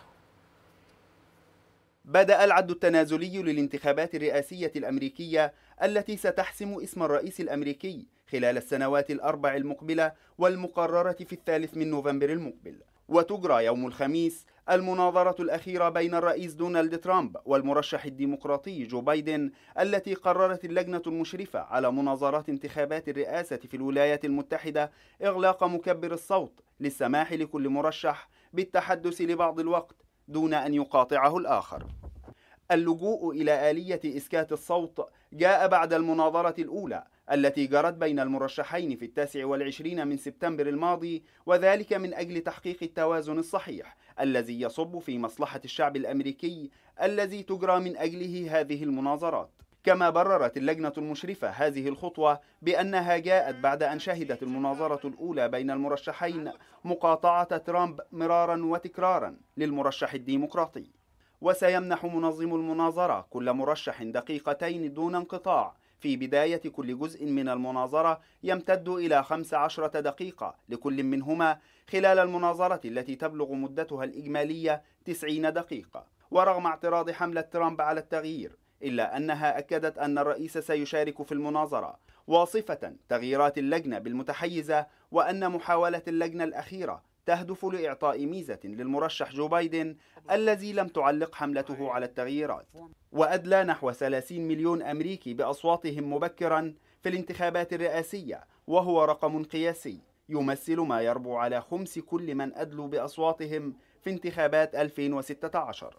بدأ العد التنازلي للانتخابات الرئاسية الأمريكية التي ستحسم اسم الرئيس الأمريكي خلال السنوات الأربع المقبلة والمقررة في الثالث من نوفمبر المقبل. وتجرى يوم الخميس المناظرة الأخيرة بين الرئيس دونالد ترامب والمرشح الديمقراطي جو بايدن التي قررت اللجنة المشرفة على مناظرات انتخابات الرئاسة في الولايات المتحدة إغلاق مكبر الصوت للسماح لكل مرشح بالتحدث لبعض الوقت دون أن يقاطعه الآخر. اللجوء إلى آلية إسكات الصوت جاء بعد المناظرة الأولى التي جرت بين المرشحين في التاسع والعشرين من سبتمبر الماضي، وذلك من أجل تحقيق التوازن الصحيح الذي يصب في مصلحة الشعب الأمريكي الذي تجرى من أجله هذه المناظرات. كما بررت اللجنة المشرفة هذه الخطوة بأنها جاءت بعد أن شهدت المناظرة الأولى بين المرشحين مقاطعة ترامب مرارا وتكرارا للمرشح الديمقراطي. وسيمنح منظم المناظرة كل مرشح دقيقتين دون انقطاع في بداية كل جزء من المناظرة يمتد إلى خمس عشرة دقيقة لكل منهما خلال المناظرة التي تبلغ مدتها الإجمالية تسعين دقيقة. ورغم اعتراض حملة ترامب على التغيير إلا أنها أكدت أن الرئيس سيشارك في المناظرة، واصفة تغييرات اللجنة بالمتحيزة وأن محاولة اللجنة الأخيرة تهدف لإعطاء ميزة للمرشح جو بايدن الذي لم تعلق حملته على التغييرات. وأدلى نحو ثلاثين مليون أمريكي بأصواتهم مبكرا في الانتخابات الرئاسية، وهو رقم قياسي يمثل ما يربو على خمس كل من أدلوا بأصواتهم في انتخابات ألفين وستة عشر.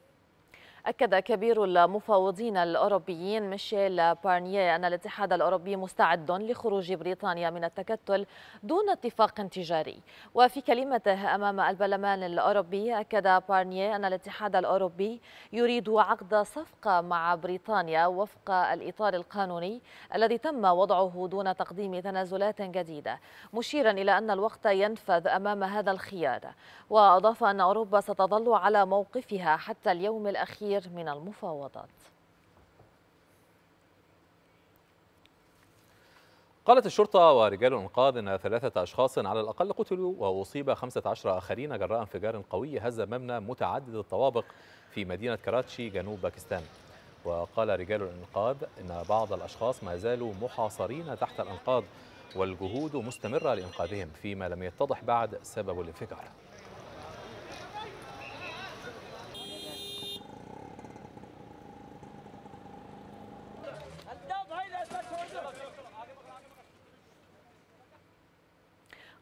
أكد كبير المفاوضين الأوروبيين ميشيل بارنييه أن الاتحاد الأوروبي مستعد لخروج بريطانيا من التكتل دون اتفاق تجاري. وفي كلمته أمام البرلمان الأوروبي أكد بارنييه أن الاتحاد الأوروبي يريد عقد صفقة مع بريطانيا وفق الإطار القانوني الذي تم وضعه دون تقديم تنازلات جديدة، مشيرا إلى أن الوقت ينفذ أمام هذا الخيار. وأضاف أن أوروبا ستظل على موقفها حتى اليوم الأخير من المفاوضات. قالت الشرطة ورجال الإنقاذ أن ثلاثة أشخاص على الأقل قتلوا وأصيب خمسة عشر آخرين جراء انفجار قوي هز مبنى متعدد الطوابق في مدينة كراتشي جنوب باكستان. وقال رجال الإنقاذ أن بعض الأشخاص ما زالوا محاصرين تحت الأنقاض والجهود مستمرة لإنقاذهم فيما لم يتضح بعد سبب الانفجار.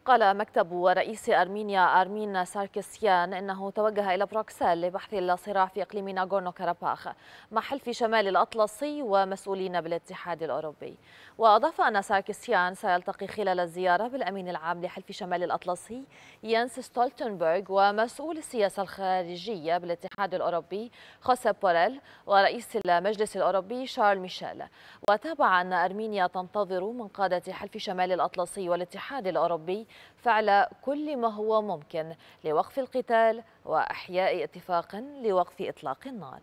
قال مكتب رئيس أرمينيا أرمين ساركسيان إنه توجه إلى بروكسل لبحث الصراع في إقليم ناغورنو كاراباخ مع حلف شمال الأطلسي ومسؤولين بالاتحاد الأوروبي. وأضاف أن ساركسيان سيلتقي خلال الزيارة بالأمين العام لحلف شمال الأطلسي يانس ستولتنبرغ ومسؤول السياسة الخارجية بالاتحاد الأوروبي خوسيب بوريل ورئيس المجلس الأوروبي شارل ميشيل. وتابع أن أرمينيا تنتظر من قادة حلف شمال الأطلسي والاتحاد الأوروبي فعل كل ما هو ممكن لوقف القتال وإحياء اتفاق لوقف إطلاق النار.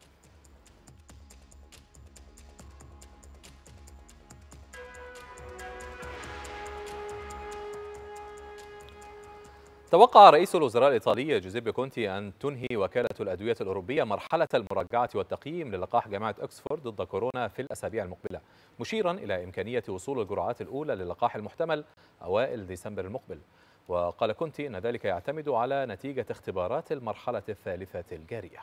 توقع رئيس الوزراء الإيطالي جوزيبي كونتي أن تنهي وكالة الأدوية الأوروبية مرحلة المراجعة والتقييم للقاح جامعة أكسفورد ضد كورونا في الأسابيع المقبلة، مشيرا إلى إمكانية وصول الجرعات الأولى للقاح المحتمل أوائل ديسمبر المقبل. وقال كونتي أن ذلك يعتمد على نتيجة اختبارات المرحلة الثالثة الجارية.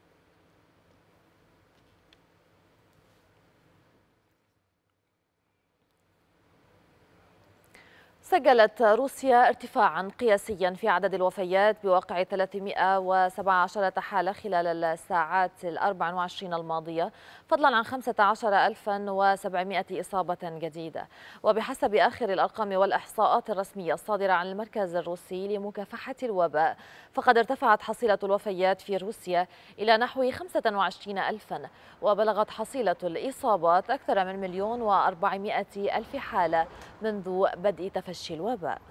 سجلت روسيا ارتفاعا قياسيا في عدد الوفيات بواقع ثلاثمائة وسبعة عشر حالة خلال الساعات الأربع وعشرين الماضية، فضلا عن خمسة عشر ألفا وسبعمائة إصابة جديدة. وبحسب آخر الأرقام والإحصاءات الرسمية الصادرة عن المركز الروسي لمكافحة الوباء، فقد ارتفعت حصيلة الوفيات في روسيا إلى نحو خمسة وعشرين ألفا، وبلغت حصيلة الإصابات أكثر من مليون وأربعمائة ألف حالة منذ بدء تفشي الوباء.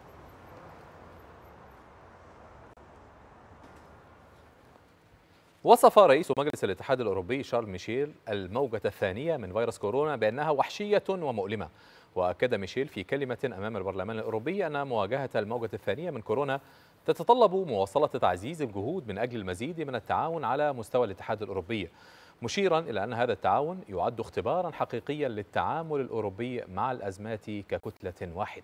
وصف رئيس مجلس الاتحاد الأوروبي شارل ميشيل الموجة الثانية من فيروس كورونا بأنها وحشية ومؤلمة. وأكد ميشيل في كلمة أمام البرلمان الأوروبي أن مواجهة الموجة الثانية من كورونا تتطلب مواصلة تعزيز الجهود من أجل المزيد من التعاون على مستوى الاتحاد الأوروبي، مشيرا إلى أن هذا التعاون يعد اختبارا حقيقيا للتعامل الأوروبي مع الأزمات ككتلة واحدة.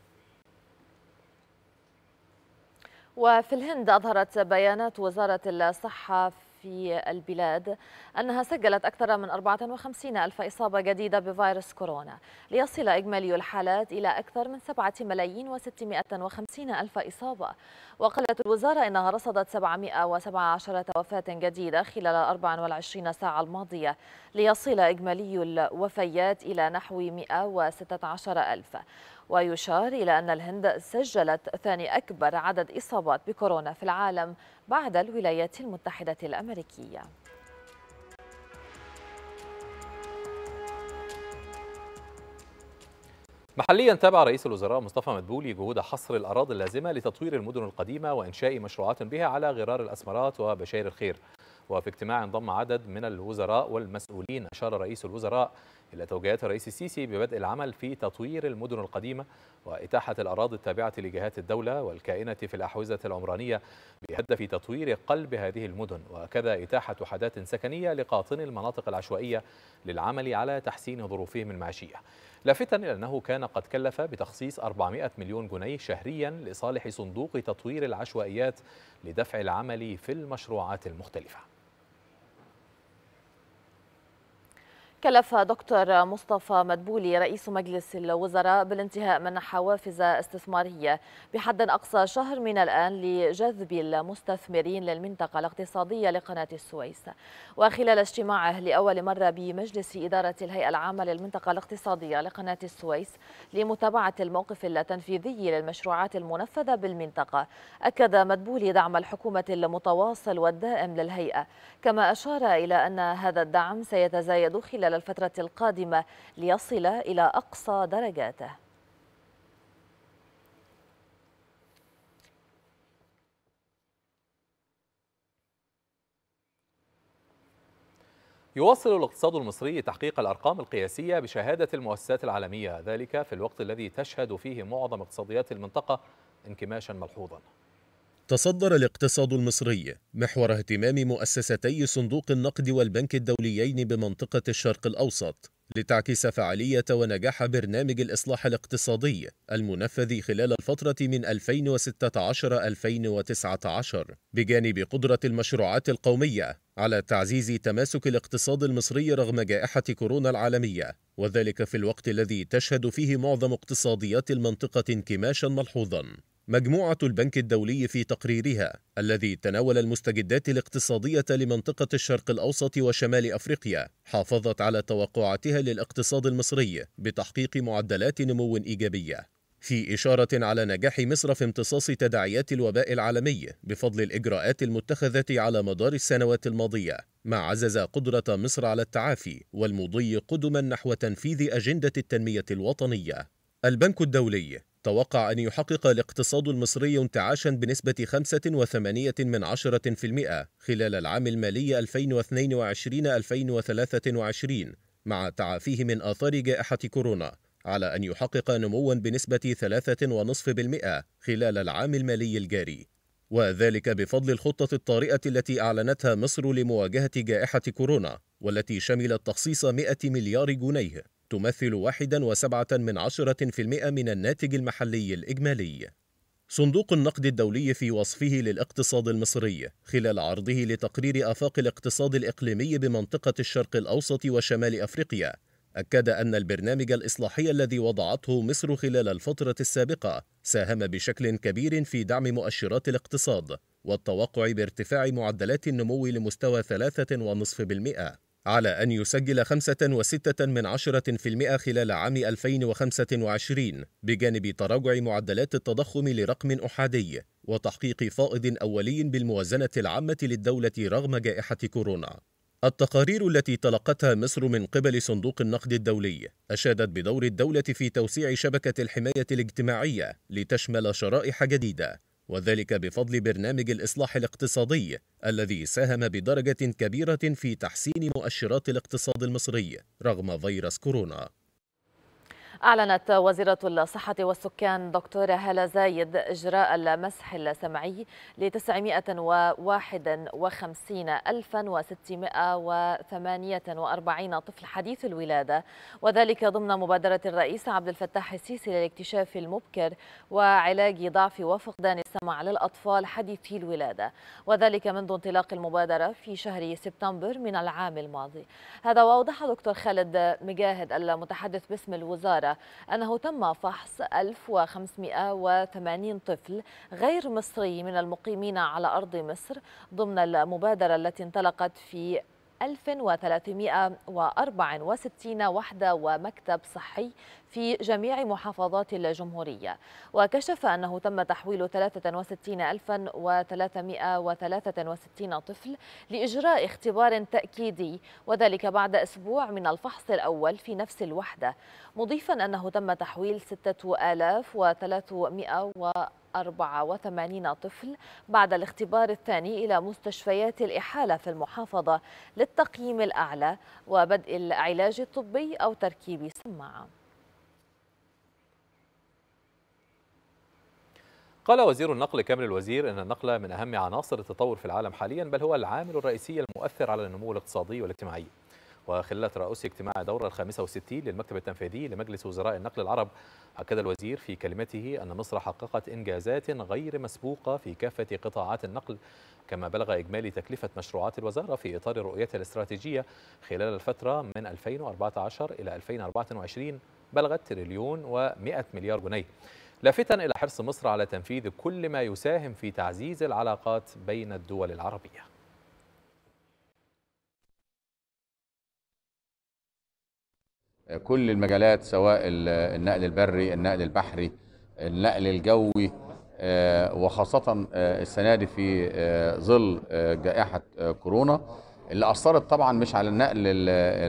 وفي الهند أظهرت بيانات وزارة الصحة في البلاد أنها سجلت أكثر من أربعة وخمسين ألف إصابة جديدة بفيروس كورونا، ليصل إجمالي الحالات إلى أكثر من سبعة ملايين وستمائة وخمسين ألف إصابة. وقالت الوزارة إنها رصدت سبعمائة وسبعة عشر وفاة جديدة خلال أربع وعشرين ساعة الماضية، ليصل إجمالي الوفيات إلى نحو مائة وستة عشر ألف. ويشار إلى أن الهند سجلت ثاني أكبر عدد إصابات بكورونا في العالم بعد الولايات المتحدة الأمريكية. محليا تابع رئيس الوزراء مصطفى مدبولي جهود حصر الأراضي اللازمة لتطوير المدن القديمة وإنشاء مشروعات بها على غرار الأسمرات وبشاير الخير. وفي اجتماع انضم عدد من الوزراء والمسؤولين، أشار رئيس الوزراء إلى توجيهات الرئيس السيسي ببدء العمل في تطوير المدن القديمة وإتاحة الأراضي التابعة لجهات الدولة والكائنة في الأحوزة العمرانية بهدف تطوير قلب هذه المدن، وكذا إتاحة وحدات سكنية لقاطني المناطق العشوائية للعمل على تحسين ظروفهم المعيشية، لافتا إلى أنه كان قد كلف بتخصيص أربعمائة مليون جنيه شهريا لصالح صندوق تطوير العشوائيات لدفع العمل في المشروعات المختلفة. كلف دكتور مصطفى مدبولي رئيس مجلس الوزراء بالانتهاء من حوافز استثمارية بحد أقصى شهر من الآن لجذب المستثمرين للمنطقة الاقتصادية لقناة السويس. وخلال اجتماعه لأول مرة بمجلس إدارة الهيئة العامة للمنطقة الاقتصادية لقناة السويس لمتابعة الموقف التنفيذي للمشروعات المنفذة بالمنطقة، أكد مدبولي دعم الحكومة المتواصل والدائم للهيئة، كما أشار إلى أن هذا الدعم سيتزايد خلال الفترة القادمة ليصل إلى أقصى درجاته. يواصل الاقتصاد المصري تحقيق الأرقام القياسية بشهادة المؤسسات العالمية، ذلك في الوقت الذي تشهد فيه معظم اقتصاديات المنطقة انكماشا ملحوظا. تصدر الاقتصاد المصري محور اهتمام مؤسستي صندوق النقد والبنك الدوليين بمنطقة الشرق الأوسط لتعكس فعالية ونجاح برنامج الإصلاح الاقتصادي المنفذ خلال الفترة من ألفين وستة عشر إلى ألفين وتسعة عشر، بجانب قدرة المشروعات القومية على تعزيز تماسك الاقتصاد المصري رغم جائحة كورونا العالمية، وذلك في الوقت الذي تشهد فيه معظم اقتصاديات المنطقة انكماشا ملحوظا. مجموعة البنك الدولي في تقريرها الذي تناول المستجدات الاقتصادية لمنطقة الشرق الأوسط وشمال أفريقيا حافظت على توقعاتها للاقتصاد المصري بتحقيق معدلات نمو إيجابية، في إشارة على نجاح مصر في امتصاص تداعيات الوباء العالمي بفضل الإجراءات المتخذة على مدار السنوات الماضية، ما عزز قدرة مصر على التعافي والمضي قدما نحو تنفيذ أجندة التنمية الوطنية. البنك الدولي توقع أن يحقق الاقتصاد المصري انتعاشا بنسبة خمسة وثمانية من عشرة بالمئة خلال العام المالي ألفين واثنين وعشرين ألفين وثلاثة وعشرين مع تعافيه من آثار جائحة كورونا، على أن يحقق نموا بنسبة ثلاثة فاصلة خمسة بالمئة خلال العام المالي الجاري، وذلك بفضل الخطة الطارئة التي أعلنتها مصر لمواجهة جائحة كورونا، والتي شملت تخصيص مئة مليار جنيه تمثل واحد وسبعة من عشرة في المئة من الناتج المحلي الإجمالي. صندوق النقد الدولي في وصفه للاقتصاد المصري خلال عرضه لتقرير آفاق الاقتصاد الإقليمي بمنطقة الشرق الأوسط وشمال أفريقيا أكد أن البرنامج الإصلاحي الذي وضعته مصر خلال الفترة السابقة ساهم بشكل كبير في دعم مؤشرات الاقتصاد والتوقع بارتفاع معدلات النمو لمستوى ثلاثة فاصلة خمسة بالمئة، على أن يسجل خمسة وستة من عشرة في المئة خلال عام ألفين وخمسة وعشرين، بجانب تراجع معدلات التضخم لرقم أحادي وتحقيق فائض أولي بالموازنة العامة للدولة رغم جائحة كورونا. التقارير التي تلقتها مصر من قبل صندوق النقد الدولي أشادت بدور الدولة في توسيع شبكة الحماية الاجتماعية لتشمل شرائح جديدة، وذلك بفضل برنامج الإصلاح الاقتصادي الذي ساهم بدرجة كبيرة في تحسين مؤشرات الاقتصاد المصري رغم فيروس كورونا. أعلنت وزيرة الصحة والسكان دكتورة هالة زايد إجراء المسح السمعي ل تسعمئة وواحد وخمسين ألفا وستمئة وثمانية وأربعين طفل حديث الولادة، وذلك ضمن مبادرة الرئيس عبد الفتاح السيسي للاكتشاف المبكر وعلاج ضعف وفقدان السمع للأطفال حديثي الولادة، وذلك منذ انطلاق المبادرة في شهر سبتمبر من العام الماضي. هذا وأوضح دكتور خالد مجاهد المتحدث باسم الوزارة أنه تم فحص ألف وخمسمئة وثمانين طفل غير مصري من المقيمين على أرض مصر ضمن المبادرة التي انطلقت في ألف وثلاثمئة وأربعة وستين وحدة ومكتب صحي في جميع محافظات الجمهورية، وكشف أنه تم تحويل ثلاثة وستين ألفا وثلاثمئة وثلاثة وستين طفل لإجراء اختبار تأكيدي، وذلك بعد أسبوع من الفحص الأول في نفس الوحدة، مضيفا أنه تم تحويل ستة آلاف وثلاثمئة وأربعة وثمانين طفل بعد الاختبار الثاني إلى مستشفيات الإحالة في المحافظة للتقييم الأعلى وبدء العلاج الطبي أو تركيب سماعة. قال وزير النقل كامل الوزير إن النقل من أهم عناصر التطور في العالم حاليا، بل هو العامل الرئيسي المؤثر على النمو الاقتصادي والاجتماعي. وخلال ترأس اجتماع دورة الخامسة والستين للمكتب التنفيذي لمجلس وزراء النقل العرب، أكد الوزير في كلمته أن مصر حققت إنجازات غير مسبوقة في كافة قطاعات النقل، كما بلغ إجمالي تكلفة مشروعات الوزارة في إطار رؤيتها الاستراتيجية خلال الفترة من ألفين وأربعة عشر إلى ألفين وأربعة وعشرين بلغت تريليون ومئة مليار جنيه، لافتا إلى حرص مصر على تنفيذ كل ما يساهم في تعزيز العلاقات بين الدول العربية. كل المجالات سواء النقل البري، النقل البحري، النقل الجوي، وخاصة السنة دي في ظل جائحة كورونا اللي أثرت طبعا مش على النقل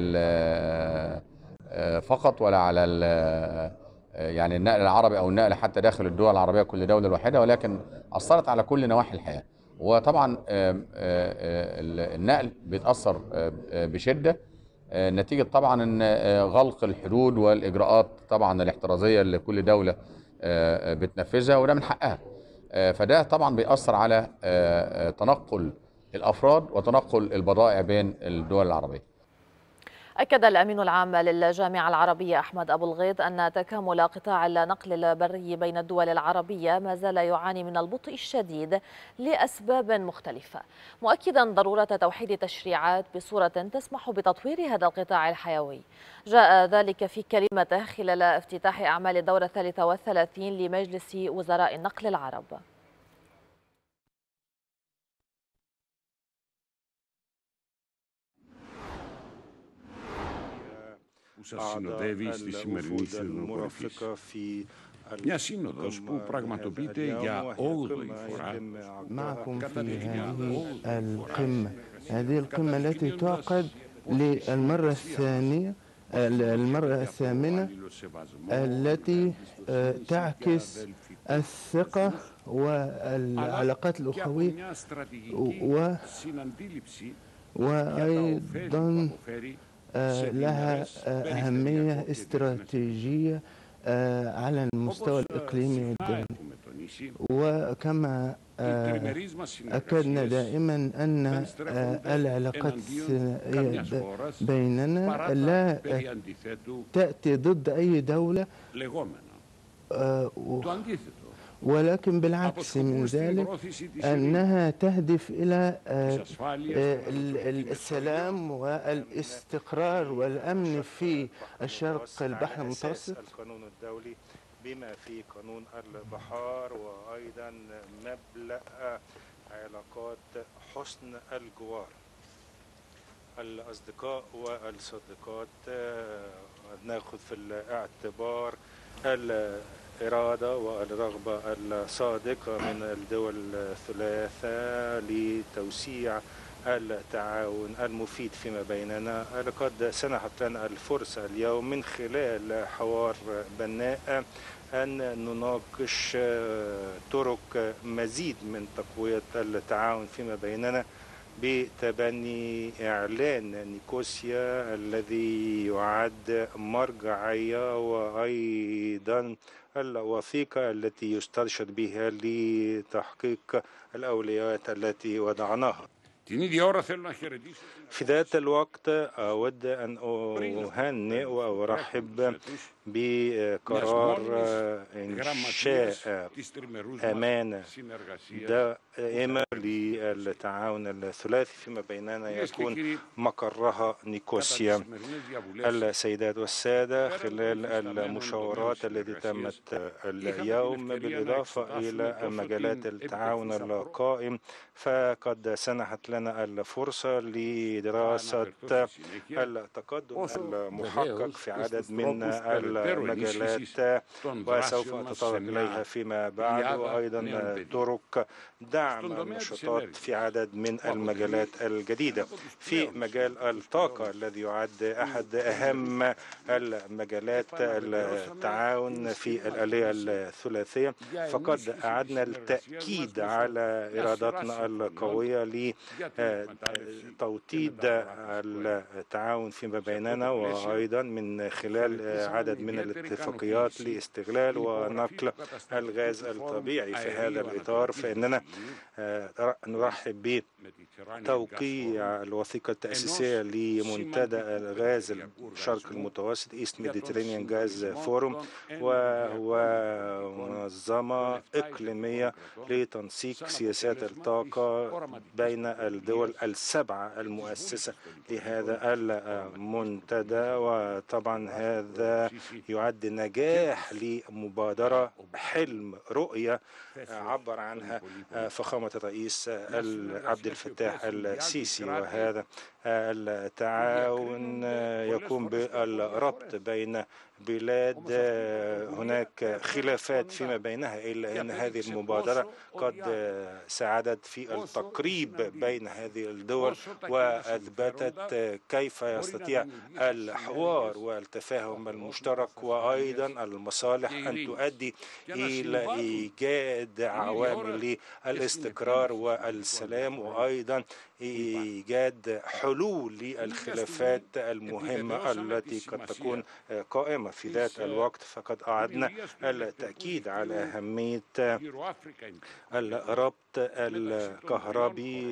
فقط ولا على يعني النقل العربي أو النقل حتى داخل الدول العربية كل دولة الواحدة، ولكن أثرت على كل نواحي الحياة. وطبعا النقل بيتأثر بشدة نتيجة طبعا ان غلق الحدود والاجراءات طبعا الاحترازية اللي كل دولة بتنفذها وده من حقها، فده طبعا بيأثر على تنقل الافراد وتنقل البضائع بين الدول العربية. أكد الأمين العام للجامعة العربية أحمد أبو الغيط أن تكامل قطاع النقل البري بين الدول العربية ما زال يعاني من البطء الشديد لأسباب مختلفة، مؤكدا ضرورة توحيد تشريعات بصورة تسمح بتطوير هذا القطاع الحيوي. جاء ذلك في كلمته خلال افتتاح أعمال الدورة الثالثة والثلاثين لمجلس وزراء النقل العرب. الوفود المرافقة في Μια σύνοδος που πραγματοποιείται για όγδοη φορά معكم في هذه القمة هذه القمة التي تعقد للمرة الثانية المرة الثامنة التي تعكس الثقة والعلاقات الأخوية و وأيضا لها أهمية استراتيجية على المستوى الإقليمي والدولي. وكما أكدنا دائما أن العلاقات بيننا لا تأتي ضد أي دولة ولكن بالعكس من ذلك أنها تهدف إلى السلام والاستقرار والأمن في الشرق البحر المتوسط. القانون الدولي بما في قانون البحار وأيضا مبدأ علاقات حسن الجوار. الأصدقاء والصديقات ناخذ في الاعتبار الإرادة والرغبة الصادقة من الدول الثلاثة لتوسيع التعاون المفيد فيما بيننا. لقد سنحت لنا الفرصة اليوم من خلال حوار بناء أن نناقش طرق مزيد من تقوية التعاون فيما بيننا بتبني إعلان نيكوسيا الذي يعد مرجعية وأيضا الوثيقة التي يسترشد بها لتحقيق الأولويات التي وضعناها. في ذات الوقت أود أن أهنئ وأرحب بقرار إنشاء أمانة دائمة للتعاون الثلاثي فيما بيننا يكون مقرها نيكوسيا. السيدات والسادة، خلال المشاورات التي تمت اليوم بالإضافة إلى مجالات التعاون القائم فقد سنحت لنا الفرصة لدراسة التقدم المحقق في عدد من المجالات وسوف أتطرق إليها فيما بعد، وأيضا طرق دعم النشاطات في عدد من المجالات الجديدة. في مجال الطاقة الذي يعد أحد أهم المجالات التعاون في الآلية الثلاثية، فقد أعدنا التأكيد على إرادتنا القوية لتوطيد التعاون فيما بيننا، وأيضا من خلال عدد من الاتفاقيات لاستغلال ونقل الغاز الطبيعي. في هذا الإطار فإننا نرحب بتوقيع الوثيقة التأسيسية لمنتدى الغاز الشرق المتوسط East Mediterranean Gas Forum، وهو منظمة إقليمية لتنسيق سياسات الطاقة بين الدول السبعة المؤسسة لهذا المنتدى. وطبعا هذا يعد نجاح لمبادرة حلم رؤية عبر عنها فخامة الرئيس عبد الفتاح السيسي، وهذا التعاون يقوم بالربط بين بلاد هناك خلافات فيما بينها، إلا أن هذه المبادرة قد ساعدت في التقريب بين هذه الدول وأثبتت كيف يستطيع الحوار والتفاهم المشترك وأيضا المصالح أن تؤدي إلى إيجاد عوامل للاستقرار والسلام وأيضا إيجاد حلول للخلافات المهمة التي قد تكون قائمة. في ذات الوقت فقد أعدنا التأكيد على أهمية الربط الكهربي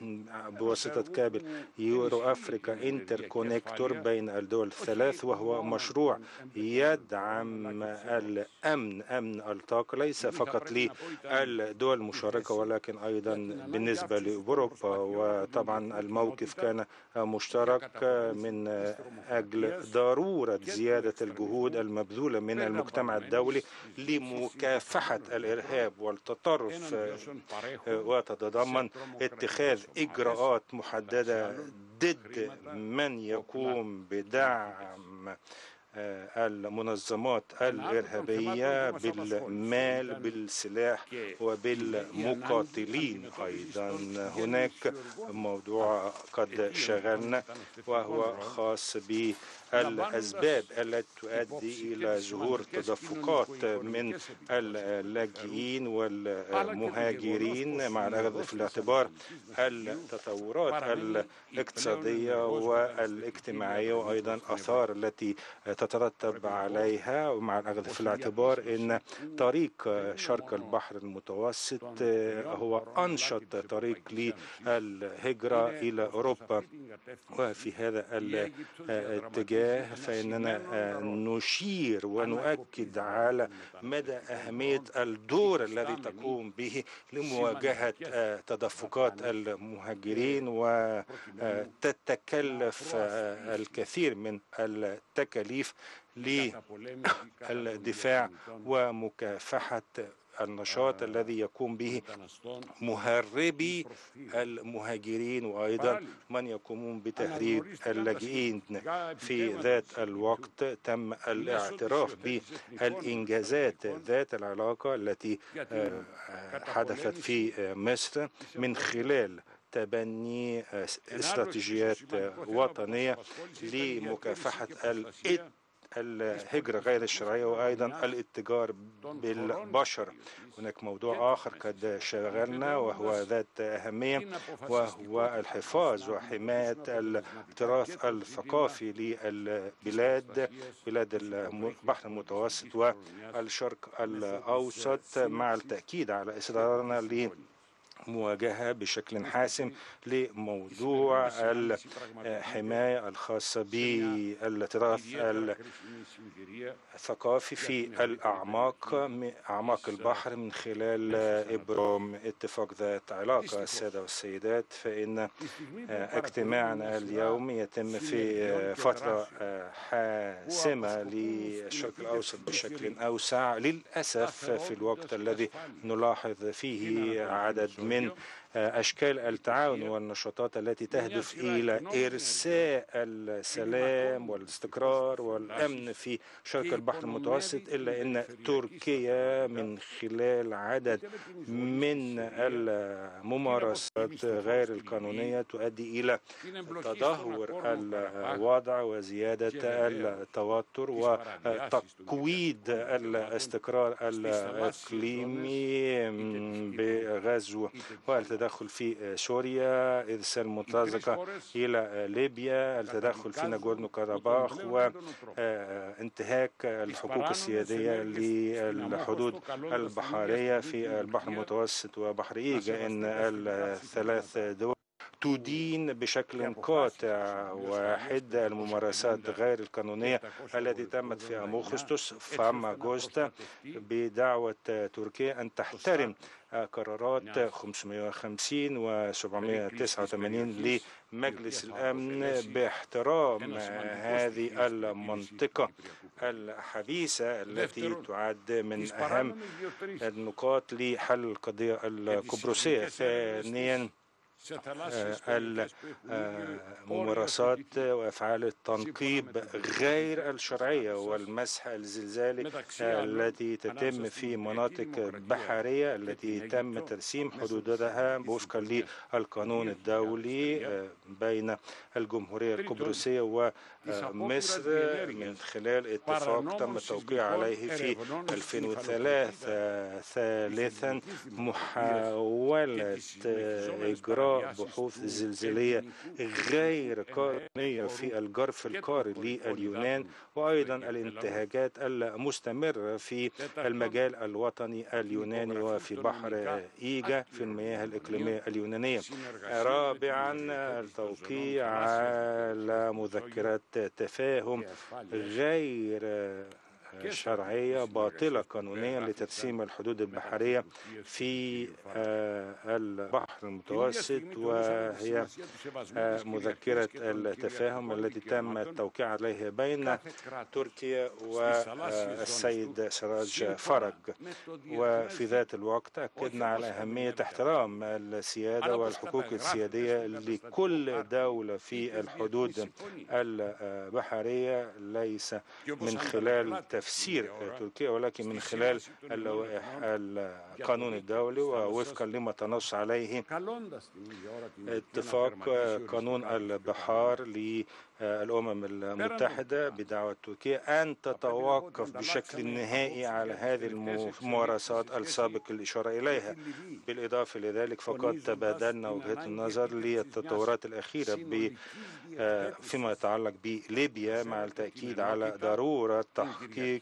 بواسطة كابل يورو أفريكا انتركونكتور بين الدول الثلاث، وهو مشروع يدعم الأمن أمن الطاقة ليس فقط للدول المشاركة ولكن أيضا بالنسبة لأوروبا. وطبعا الموقف كان مشترك من أجل ضرورة زيادة الجهود المبذولة من المجتمع الدولي لمكافحة الإرهاب والتطرف، وتتضمن اتخاذ إجراءات محددة ضد من يقوم بدعم المنظمات الإرهابية بالمال بالسلاح وبالمقاتلين. أيضا هناك موضوع قد شغلنا وهو خاص بالأسباب التي تؤدي إلى ظهور تدفقات من اللاجئين والمهاجرين مع الأخذ في الاعتبار التطورات الاقتصادية والاجتماعية وأيضا الآثار التي تترتب عليها، ومع الأخذ في الاعتبار أن طريق شرق البحر المتوسط هو أنشط طريق للهجرة إلى أوروبا. وفي هذا الاتجاه فإننا نشير ونؤكد على مدى أهمية الدور الذي تقوم به لمواجهة تدفقات المهاجرين، وتتكلف الكثير من التكاليف للدفاع ومكافحة النشاط الذي يقوم به مهربي المهاجرين وأيضا من يقومون بتهريب اللاجئين. في ذات الوقت تم الاعتراف بالإنجازات ذات العلاقة التي حدثت في مصر من خلال تبني استراتيجيات وطنية لمكافحة الهجرة غير الشرعية وأيضا الاتجار بالبشر. هناك موضوع آخر قد شغلنا وهو ذات أهمية، وهو الحفاظ وحماية التراث الثقافي للبلاد بلاد البحر المتوسط والشرق الأوسط، مع التأكيد على إصرارنا ل مواجهة بشكل حاسم لموضوع الحماية الخاصة بالتراث الثقافي في الأعماق أعماق البحر من خلال إبرام اتفاق ذات علاقة. السادة والسيدات، فإن اجتماعنا اليوم يتم في فترة حاسمة للشرق الأوسط بشكل أوسع، للأسف في الوقت الذي نلاحظ فيه عدد من من أشكال التعاون والنشاطات التي تهدف إلى إرساء السلام والاستقرار والأمن في شرق البحر المتوسط، إلا أن تركيا من خلال عدد من الممارسات غير القانونية تؤدي إلى تدهور الوضع وزيادة التوتر وتقويض الاستقرار الإقليمي بغزو والتدخل في سوريا، إرسال مرتزقة إلى ليبيا، التدخل في ناغورنو كاراباخ، وانتهاك الحقوق السيادية للحدود البحرية في البحر المتوسط وبحر إيجا. إن الثلاث دول تدين بشكل قاطع واحد الممارسات غير القانونية التي تمت في أغسطس فاماغوستا بدعوة تركيا أن تحترم قرارات خمسمائة وخمسين و سبعمائة وتسعة وثمانين لمجلس الأمن باحترام هذه المنطقة الحبيسة التي تعد من أهم النقاط لحل القضية القبرصية. ثانيا، الممارسات وأفعال التنقيب غير الشرعية والمسح الزلزالي التي تتم في مناطق بحرية التي تم ترسيم حدودها وفقا للقانون الدولي بين الجمهورية القبرصية ومصر من خلال اتفاق تم التوقيع عليه في ألفين وثلاثة. ثالثا، محاولة إجراء إجراء بحوث زلزالية غير قانونية في الجرف القاري لليونان، وأيضا الانتهاكات المستمرة في المجال الوطني اليوناني وفي بحر إيجا في المياه الإقليمية اليونانية. رابعا التوقيع على مذكرات تفاهم غير شرعية باطلة قانونيا لترسيم الحدود البحرية في البحر المتوسط، وهي مذكرة التفاهم التي تم التوقيع عليها بين تركيا والسيد سراج فرج. وفي ذات الوقت أكدنا على أهمية احترام السيادة والحقوق السيادية لكل دولة في الحدود البحرية، ليس من خلال تفسير تركيا ولكن من خلال اللوائح القانون الدولي ووفقا لما تنص عليه اتفاق قانون البحار للأمم المتحدة بدعوة تركيا أن تتوقف بشكل نهائي على هذه الممارسات السابق الإشارة إليها. بالإضافة لذلك فقد تبادلنا وجهة النظر للتطورات الأخيرة فيما يتعلق بليبيا، مع التأكيد على ضرورة تحقيق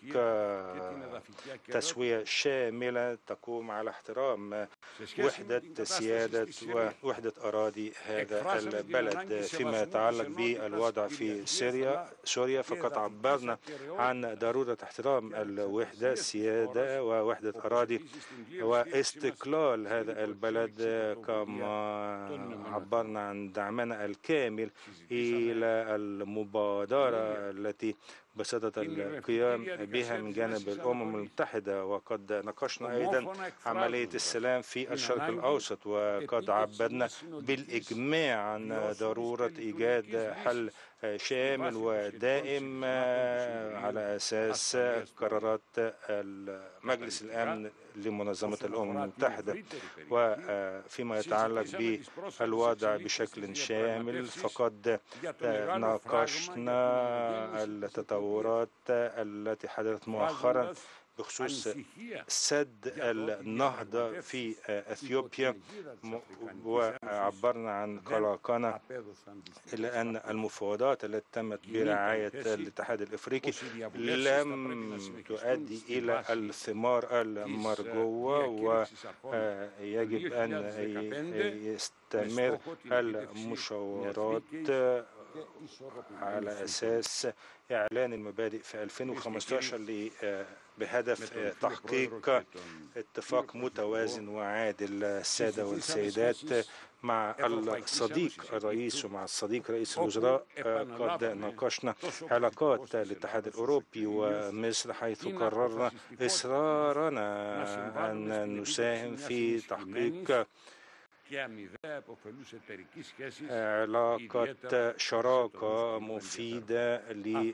تسوية شاملة تقوم على احترام وحدة سيادة ووحدة أراضي هذا البلد. فيما يتعلق بالوضع في سوريا سوريا فقد عبرنا عن ضرورة احترام الوحدة السيادة ووحدة أراضي واستقلال هذا البلد، كما عبرنا عن دعمنا الكامل إلى المبادرة التي بصدد القيام بها من جانب الأمم المتحدة. وقد ناقشنا أيضا عملية السلام في الشرق الأوسط، وقد عبرنا بالإجماع عن ضرورة إيجاد حل شامل ودائم على أساس قرارات مجلس الأمن لمنظمة الأمم المتحدة. وفيما يتعلق بالوضع بشكل شامل فقد ناقشنا التطورات التي حدثت مؤخرا بخصوص سد النهضة في أثيوبيا، وعبرنا عن قلقنا إلى أن المفاوضات التي تمت برعاية الاتحاد الأفريقي لم تؤدي إلى الثمار المرجوة، ويجب أن يستمر المشاورات على أساس إعلان المبادئ في ألفين وخمسة عشر بهدف تحقيق اتفاق متوازن وعادل. السادة والسيدات، مع الصديق الرئيس ومع الصديق رئيس الوزراء قد ناقشنا علاقات الاتحاد الأوروبي ومصر، حيث قررنا إصرارنا أن نساهم في تحقيق علاقة شراكة مفيدة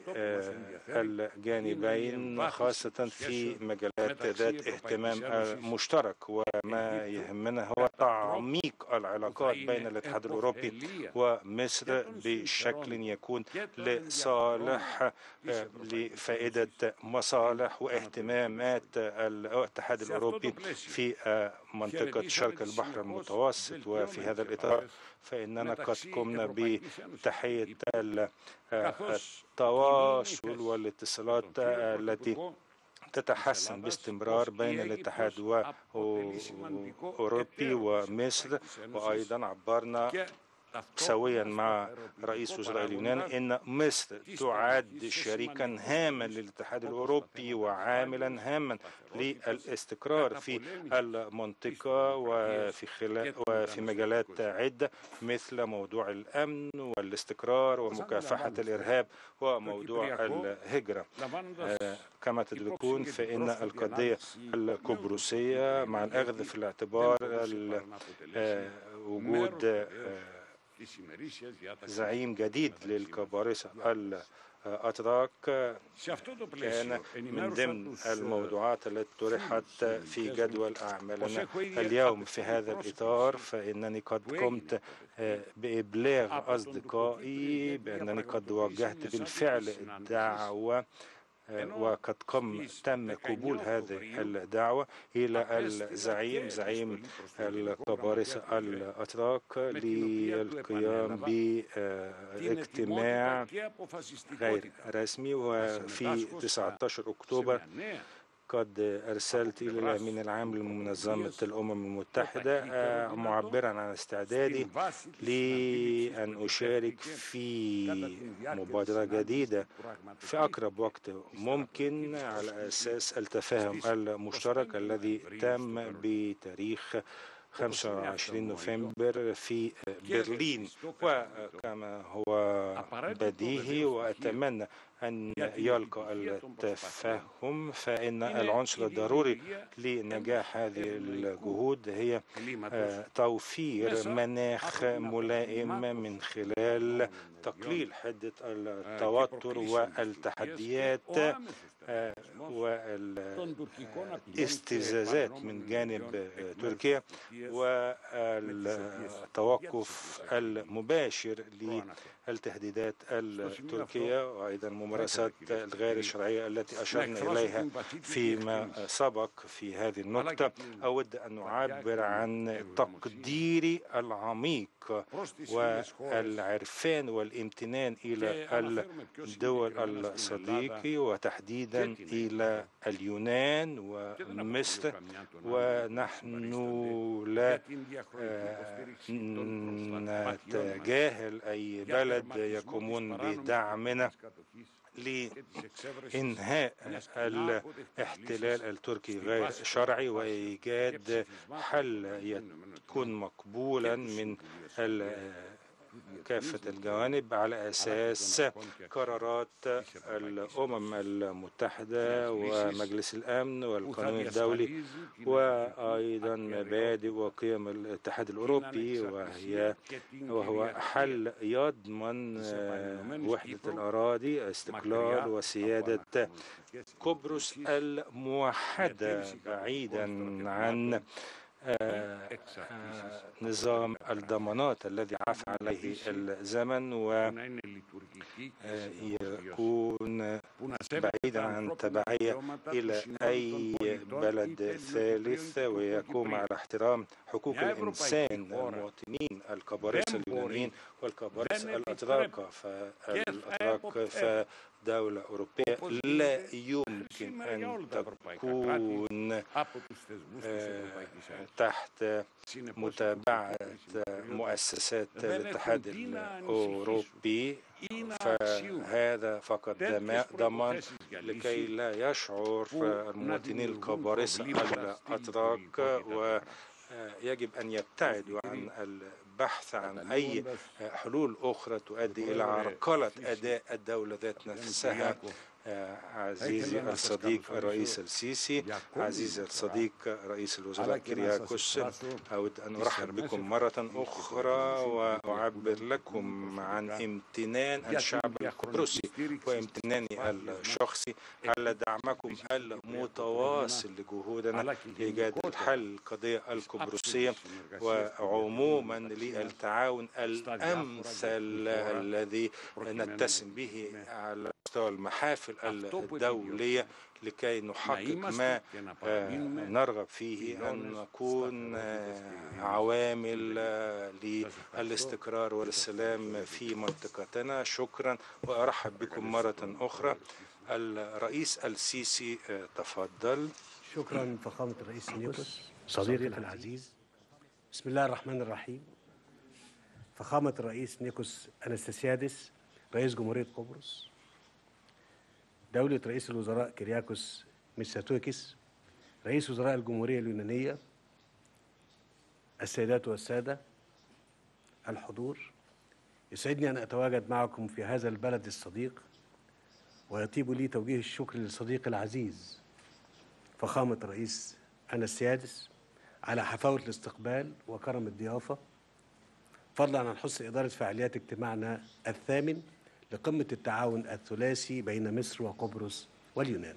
للجانبين، خاصة في مجالات ذات اهتمام مشترك. وما يهمنا هو تعميق العلاقات بين الاتحاد الأوروبي ومصر بشكل يكون لصالح لفائدة مصالح واهتمامات الاتحاد الأوروبي في منطقة شرق البحر المتوسط. وفي هذا الإطار فإننا قد قمنا بتحية التواصل والاتصالات التي تتحسن باستمرار بين الاتحاد الأوروبي ومصر. وأيضا عبرنا سويا مع رئيس وزراء اليونان إن مصر تعد شريكا هاما للاتحاد الأوروبي وعاملا هاما للاستقرار في المنطقة وفي خلال وفي مجالات عدة، مثل موضوع الأمن والاستقرار ومكافحة الإرهاب وموضوع الهجرة. كما تدركون فإن القضية القبرصية مع الأخذ في الاعتبار وجود زعيم جديد للقبارصة الأتراك كان من ضمن الموضوعات التي طرحت في جدول أعمالنا اليوم. في هذا الإطار فإنني قد قمت بإبلاغ أصدقائي بأنني قد وجهت بالفعل الدعوة وقد قم تم قبول هذه الدعوة إلى الزعيم زعيم القبارصة الأتراك للقيام باجتماع غير رسمي. وفي تسعة عشر أكتوبر قد أرسلت إلى الأمين العام لمنظمة الأمم المتحدة معبرا عن استعدادي لأن أشارك في مبادرة جديدة في أقرب وقت ممكن على أساس التفاهم المشترك الذي تم بتاريخ خمسة وعشرين نوفمبر في برلين. وكما هو بديهي وأتمنى أن يلقى التفاهم، فإن العنصر الضروري لنجاح هذه الجهود هي توفير مناخ ملائم من خلال تقليل حدة التوتر والتحديات والاستفزازات من جانب تركيا والتوقف المباشر للتهديدات التركية وأيضا الممارسات الغير الشرعية التي أشرنا إليها فيما سبق. في هذه النقطة أود أن أعبر عن تقديري العميق والعرفان والامتنان إلى الدول الصديقة وتحديدا إلى اليونان ومصر. ونحن لا نتجاهل أي بلد يقومون بدعمنا لإنهاء الاحتلال التركي غير شرعي وإيجاد حل يكون مقبولا من كافة الجوانب على أساس قرارات الأمم المتحدة ومجلس الأمن والقانون الدولي وأيضا مبادئ وقيم الاتحاد الأوروبي، وهي وهو حل يضمن وحدة الأراضي، استقلال وسيادة قبرص الموحدة بعيدا عن آه آه نظام الضمانات الذي عفى عليه الزمن ويكون بعيدا عن تبعية إلى أي بلد ثالث ويقوم على احترام حقوق الإنسان المواطنين القبارصة اليونانيين والقبارصة الأتراك. فالأتراك فدولة أوروبية لا يمكن أن تكون آه تحت متابعة مؤسسات الاتحاد الأوروبي، فهذا فقط ضمان لكي لا يشعر المواطنين القبارصة الأتراك ويجب أن يبتعدوا عن البحث عن أي حلول أخرى تؤدي إلى عرقلة أداء الدولة ذات نفسها. عزيزي الصديق الرئيس السيسي، عزيزي الصديق رئيس الوزراء كيرياكوس، أود أن أرحب بكم مرة أخرى وأعبر لكم عن امتنان الشعب القبرصي وامتناني الشخصي على دعمكم المتواصل لجهودنا لإيجاد الحل القضية القبرصية وعموما للتعاون الأمثل الذي نتسم به على مستوى المحافل الدولية لكي نحقق ما نرغب فيه أن نكون عوامل للاستقرار والسلام في منطقتنا. شكرا وأرحب بكم مرة أخرى. الرئيس السيسي تفضل. شكرا فخامة الرئيس نيكوس صديقي العزيز. بسم الله الرحمن الرحيم. فخامة الرئيس نيكوس أنستسيادس رئيس جمهورية قبرص، دولة رئيس الوزراء كيرياكوس ميتسوتاكيس رئيس وزراء الجمهورية اليونانية، السيدات والسادة الحضور، يسعدني أن أتواجد معكم في هذا البلد الصديق، ويطيب لي توجيه الشكر للصديق العزيز فخامة الرئيس أنستسيادس على حفاوة الاستقبال وكرم الضيافة، فضلا عن حسن إدارة فعاليات اجتماعنا الثامن لقمة التعاون الثلاثي بين مصر وقبرص واليونان،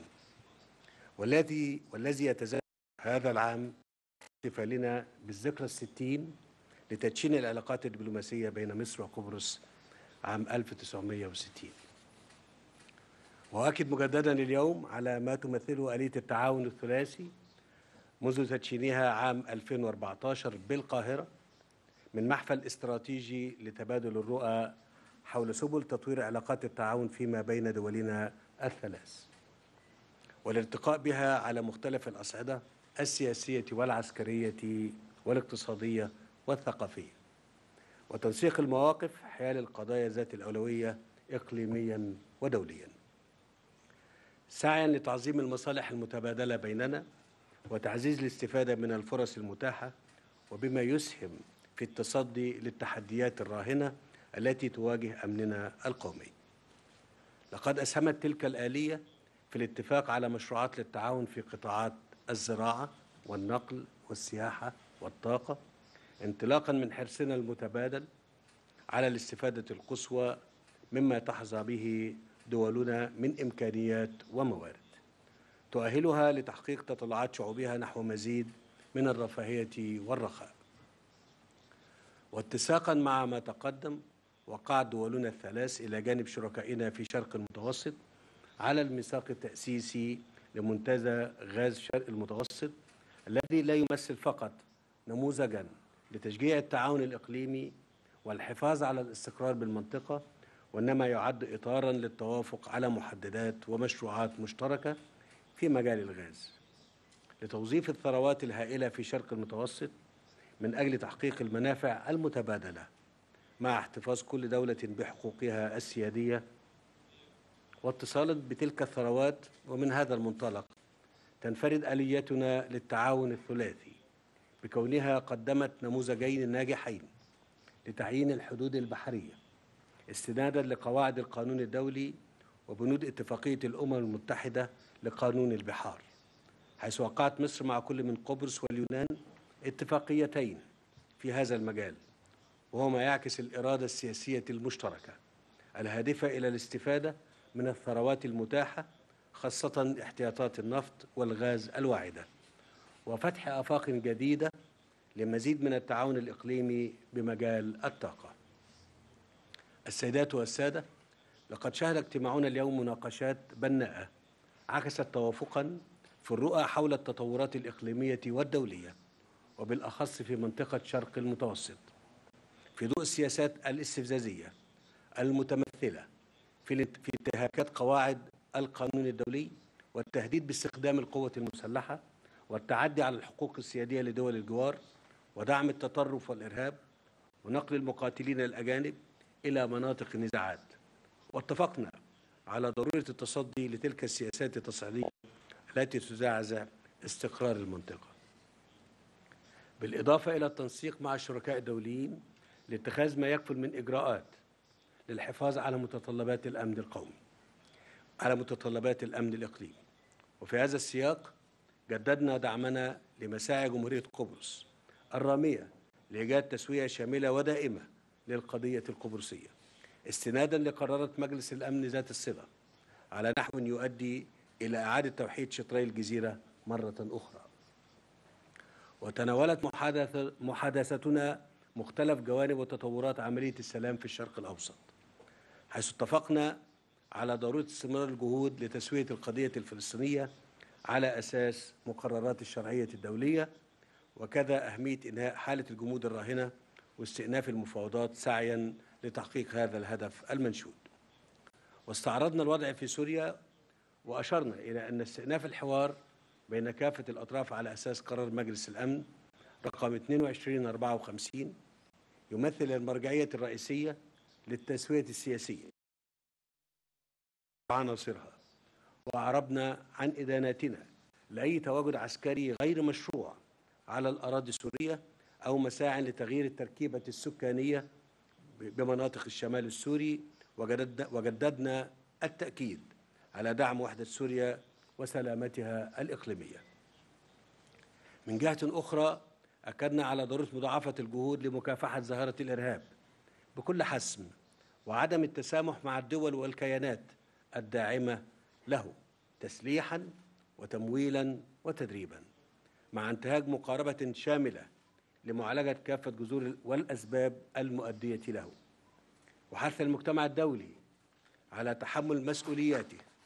والذي والذي يتزامن هذا العام احتفالنا بالذكرى الستين لتدشين العلاقات الدبلوماسية بين مصر وقبرص عام ألف وتسعمائة وستين. وأؤكد مجددا اليوم على ما تمثله آلية التعاون الثلاثي منذ تدشينها عام ألفين وأربعة عشر بالقاهرة من محفل استراتيجي لتبادل الرؤى حول سبل تطوير علاقات التعاون فيما بين دولنا الثلاث، والارتقاء بها على مختلف الأصعدة السياسية والعسكرية والاقتصادية والثقافية، وتنسيق المواقف حيال القضايا ذات الأولوية إقليميا ودوليا، سعيا لتعظيم المصالح المتبادلة بيننا وتعزيز الاستفادة من الفرص المتاحة، وبما يسهم في التصدي للتحديات الراهنة التي تواجه أمننا القومي. لقد أسهمت تلك الآلية في الاتفاق على مشروعات للتعاون في قطاعات الزراعة والنقل والسياحة والطاقة، انطلاقا من حرصنا المتبادل على الاستفادة القصوى مما تحظى به دولنا من إمكانيات وموارد تؤهلها لتحقيق تطلعات شعوبها نحو مزيد من الرفاهية والرخاء. واتساقا مع ما تقدم، وقعت دولنا الثلاث إلى جانب شركائنا في شرق المتوسط على الميثاق التأسيسي لمنتدى غاز شرق المتوسط، الذي لا يمثل فقط نموذجا لتشجيع التعاون الإقليمي والحفاظ على الاستقرار بالمنطقة، وإنما يعد إطارا للتوافق على محددات ومشروعات مشتركة في مجال الغاز لتوظيف الثروات الهائلة في شرق المتوسط من أجل تحقيق المنافع المتبادلة، مع احتفاظ كل دولة بحقوقها السيادية واتصالا بتلك الثروات. ومن هذا المنطلق تنفرد آليتنا للتعاون الثلاثي بكونها قدمت نموذجين ناجحين لتعيين الحدود البحرية استنادا لقواعد القانون الدولي وبنود اتفاقية الأمم المتحدة لقانون البحار، حيث وقعت مصر مع كل من قبرص واليونان اتفاقيتين في هذا المجال، وهو ما يعكس الإرادة السياسية المشتركة الهادفة إلى الاستفادة من الثروات المتاحة، خاصة احتياطات النفط والغاز الواعدة، وفتح آفاق جديدة لمزيد من التعاون الإقليمي بمجال الطاقة. السيدات والسادة، لقد شهد اجتماعنا اليوم مناقشات بناءة عكست توافقا في الرؤى حول التطورات الإقليمية والدولية، وبالأخص في منطقة شرق المتوسط، في ضوء السياسات الاستفزازية المتمثلة في انتهاكات قواعد القانون الدولي والتهديد باستخدام القوة المسلحة والتعدي على الحقوق السيادية لدول الجوار ودعم التطرف والإرهاب ونقل المقاتلين الأجانب إلى مناطق النزاعات. واتفقنا على ضرورة التصدي لتلك السياسات التصعيدية التي تزعزع استقرار المنطقة، بالإضافة إلى التنسيق مع الشركاء الدوليين لاتخاذ ما يكفل من إجراءات للحفاظ على متطلبات الأمن القومي على متطلبات الأمن الإقليمي. وفي هذا السياق جددنا دعمنا لمساعي جمهورية قبرص الرامية لإيجاد تسوية شاملة ودائمة للقضية القبرصية، استنادا لقرارات مجلس الأمن ذات الصلة على نحو يؤدي إلى إعادة توحيد شطري الجزيرة مرة أخرى. وتناولت محادثة محادثتنا مختلف جوانب وتطورات عملية السلام في الشرق الأوسط، حيث اتفقنا على ضرورة استمرار الجهود لتسوية القضية الفلسطينية على أساس مقررات الشرعية الدولية، وكذا أهمية إنهاء حالة الجمود الراهنة واستئناف المفاوضات سعيا لتحقيق هذا الهدف المنشود. واستعرضنا الوضع في سوريا وأشرنا إلى أن استئناف الحوار بين كافة الأطراف على أساس قرار مجلس الأمن رقم اثنين وعشرين أربعة وخمسين يمثل المرجعية الرئيسية للتسوية السياسية عناصرها، وأعربنا عن إدانتنا لأي تواجد عسكري غير مشروع على الأراضي السورية أو مساع لتغيير التركيبة السكانية بمناطق الشمال السوري، وجددنا التأكيد على دعم وحدة سوريا وسلامتها الإقليمية. من جهة أخرى أكدنا على ضرورة مضاعفة الجهود لمكافحة ظاهرة الإرهاب بكل حسم وعدم التسامح مع الدول والكيانات الداعمة له تسليحا وتمويلا وتدريبا، مع انتهاج مقاربة شاملة لمعالجة كافة جذور والأسباب المؤدية له، وحث المجتمع الدولي على تحمل مسؤولياته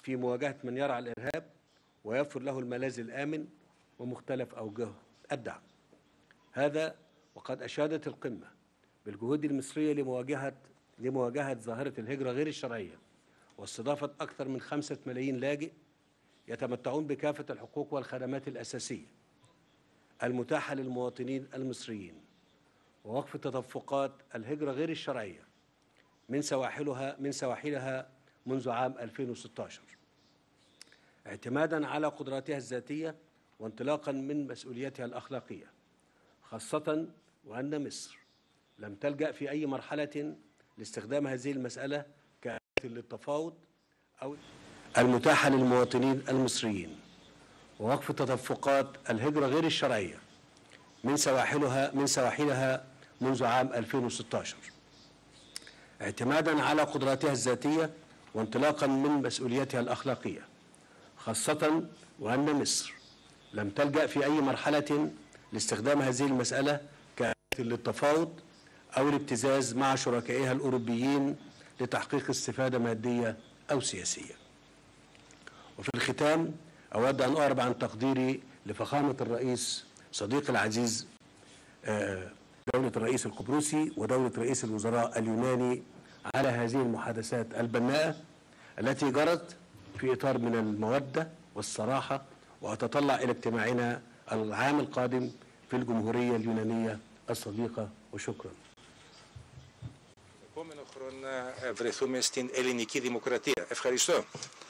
في مواجهة من يرعى الإرهاب ويوفر له الملاذ الآمن ومختلف أوجه الدعم. هذا وقد أشادت القمة بالجهود المصرية لمواجهة لمواجهة ظاهرة الهجرة غير الشرعية واستضافة أكثر من خمسة ملايين لاجئ يتمتعون بكافة الحقوق والخدمات الأساسية المتاحة للمواطنين المصريين، ووقف تدفقات الهجرة غير الشرعية من سواحلها من سواحلها منذ عام ألفين وستة عشر، اعتمادا على قدراتها الذاتية وانطلاقا من مسؤولياتها الأخلاقية، خاصة وأن مصر لم تلجأ في أي مرحلة لاستخدام هذه المسألة كآلة للتفاوض أو المتاحة للمواطنين المصريين، ووقف تدفقات الهجرة غير الشرعية من سواحلها من سواحلها منذ عام ألفين وستة عشر، اعتمادا على قدراتها الذاتية وانطلاقا من مسؤولياتها الأخلاقية، خاصة وأن مصر لم تلجأ في أي مرحلة لاستخدام هذه المسألة كآلة للتفاوض أو الابتزاز مع شركائها الأوروبيين لتحقيق استفادة مادية أو سياسية. وفي الختام أود أن أعرب عن تقديري لفخامة الرئيس صديقي العزيز دولة الرئيس القبرصي ودولة رئيس الوزراء اليوناني على هذه المحادثات البناءة التي جرت في إطار من المودة والصراحة، وأتطلع إلى اجتماعنا العام القادم في الجمهورية اليونانية الصديقة، وشكرا. Επόμενο χρόνο βρεθούμε στην ελληνική δημοκρατία. Ευχαριστώ.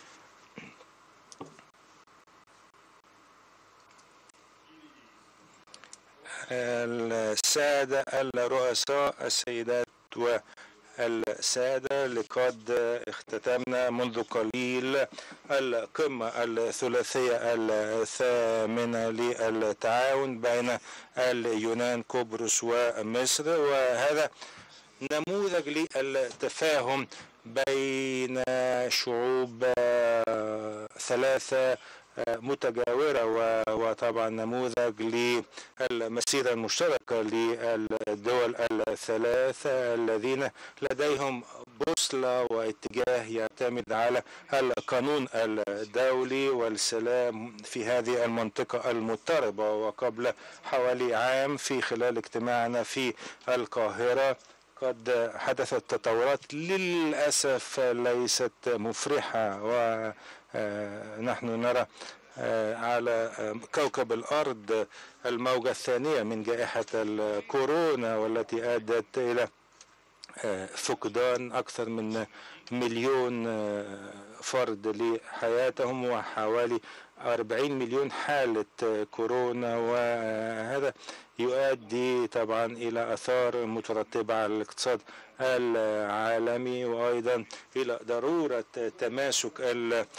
السادة الرؤساء السيدات والسادة، لقد اختتمنا منذ قليل القمة الثلاثية الثامنة للتعاون بين اليونان قبرص ومصر، وهذا نموذج للتفاهم بين شعوب ثلاثة متجاورة، وطبعا نموذج للمسيرة المشتركة للدول الثلاثة الذين لديهم بوصلة واتجاه يعتمد على القانون الدولي والسلام في هذه المنطقة المضطربة. وقبل حوالي عام في خلال اجتماعنا في القاهرة قد حدثت تطورات للأسف ليست مفرحة، ونحن نرى على كوكب الأرض الموجة الثانية من جائحة الكورونا، والتي أدت إلى فقدان أكثر من مليون فرد لحياتهم وحوالي أربعين مليون حالة كورونا، وهذا يؤدي طبعا إلى آثار مترتبة على الاقتصاد العالمي، وأيضا إلى ضرورة تماسك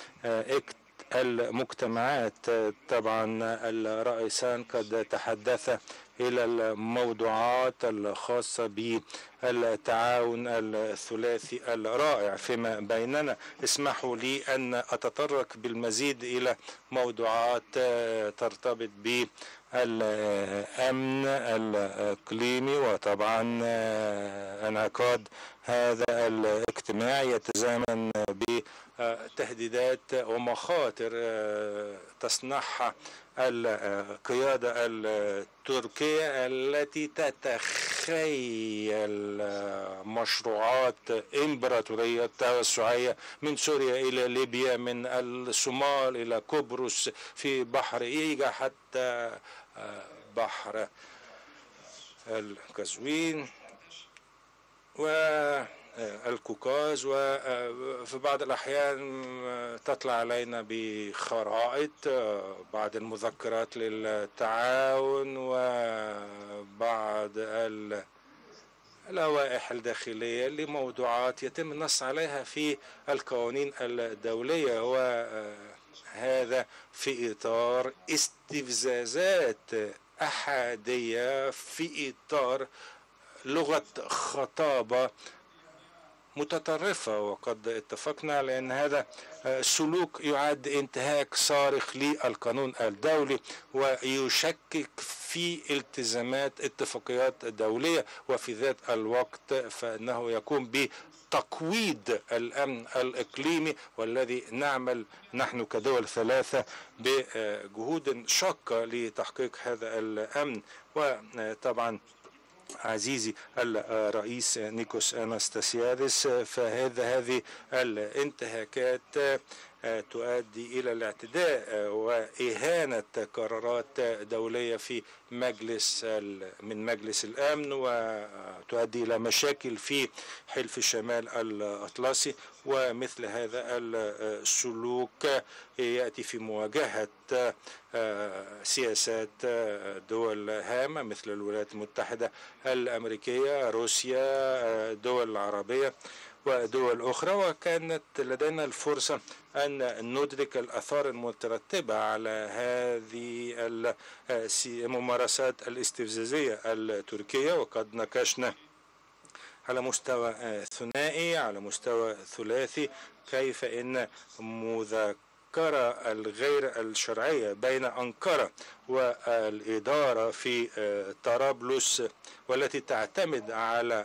المجتمعات. طبعا الرئيسان قد تحدثا إلى الموضوعات الخاصة بالتعاون الثلاثي الرائع فيما بيننا. اسمحوا لي أن أتطرق بالمزيد إلى موضوعات ترتبط بالأمن الإقليمي، وطبعا انعقاد هذا الاجتماع يتزامن بتهديدات ومخاطر تصنعها القيادة التركية التي تتخيل مشروعات إمبراطورية توسعية من سوريا إلى ليبيا، من الصومال إلى قبرص، في بحر إيجا حتى بحر القزوين والقوقاز، وفي بعض الأحيان تطلع علينا بخرائط بعض المذكرات للتعاون وبعض اللوائح الداخلية لموضوعات يتم النص عليها في القوانين الدولية، وهذا في إطار استفزازات أحادية، في إطار لغة خطابة متطرفة. وقد اتفقنا على أن هذا سلوك يعد انتهاك صارخ للقانون الدولي ويشكك في التزامات اتفاقيات دولية، وفي ذات الوقت فإنه يقوم تقويض الأمن الإقليمي، والذي نعمل نحن كدول ثلاثة بجهود شاقة لتحقيق هذا الأمن. وطبعا عزيزي الرئيس نيكوس أناستاسيادس، فهذا هذه الانتهاكات تؤدي إلى الاعتداء وإهانة قرارات دولية في مجلس من مجلس الأمن، وتؤدي إلى مشاكل في حلف الشمال الأطلسي. ومثل هذا السلوك يأتي في مواجهة سياسات دول هامة مثل الولايات المتحدة الأمريكية، روسيا، الدول العربية ودول أخرى. وكانت لدينا الفرصة أن ندرك الآثار المترتبة على هذه الممارسات الاستفزازية التركية، وقد ناقشنا على مستوى ثنائي على مستوى ثلاثي كيف أن مذكرة الغير الشرعية بين أنقرة والإدارة في طرابلس، والتي تعتمد على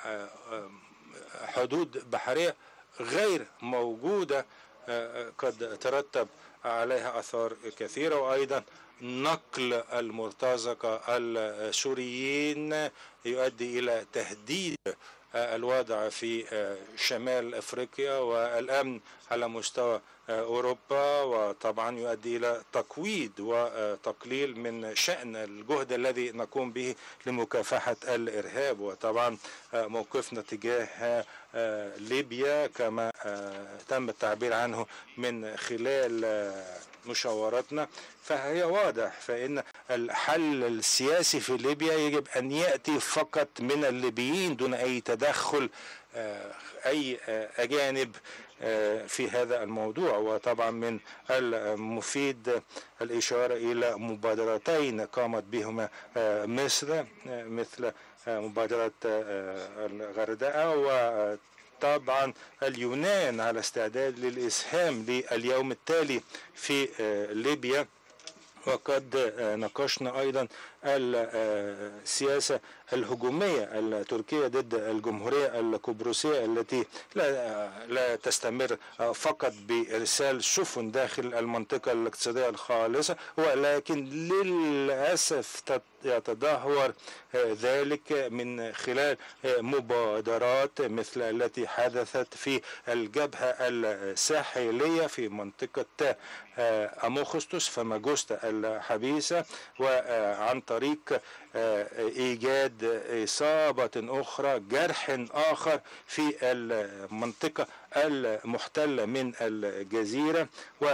حدود بحرية غير موجودة، قد ترتب عليها آثار كثيرة. وأيضا نقل المرتزقة السوريين يؤدي إلى تهديد الوضع في شمال أفريقيا والأمن على مستوى أوروبا، وطبعا يؤدي إلى تقويض وتقليل من شأن الجهد الذي نقوم به لمكافحة الإرهاب. وطبعا موقفنا تجاه ليبيا كما تم التعبير عنه من خلال مشاوراتنا فهي واضح، فإن الحل السياسي في ليبيا يجب أن يأتي فقط من الليبيين دون أي تدخل أي أجانب في هذا الموضوع. وطبعا من المفيد الإشارة إلى مبادرتين قامت بهما مصر مثل مبادرة الغردقة، وطبعا اليونان على استعداد للإسهام لليوم التالي في ليبيا. وقد ناقشنا أيضا السياسة الهجومية التركية ضد الجمهورية القبرصية التي لا, لا تستمر فقط بإرسال سفن داخل المنطقة الاقتصادية الخالصة، ولكن للأسف يتدهور ذلك من خلال مبادرات مثل التي حدثت في الجبهة الساحلية في منطقة أموخستوس فماجوستا الحبيسة، وعن طريق إيجاد إصابة أخرى جرح آخر في المنطقة المحتلة من الجزيرة،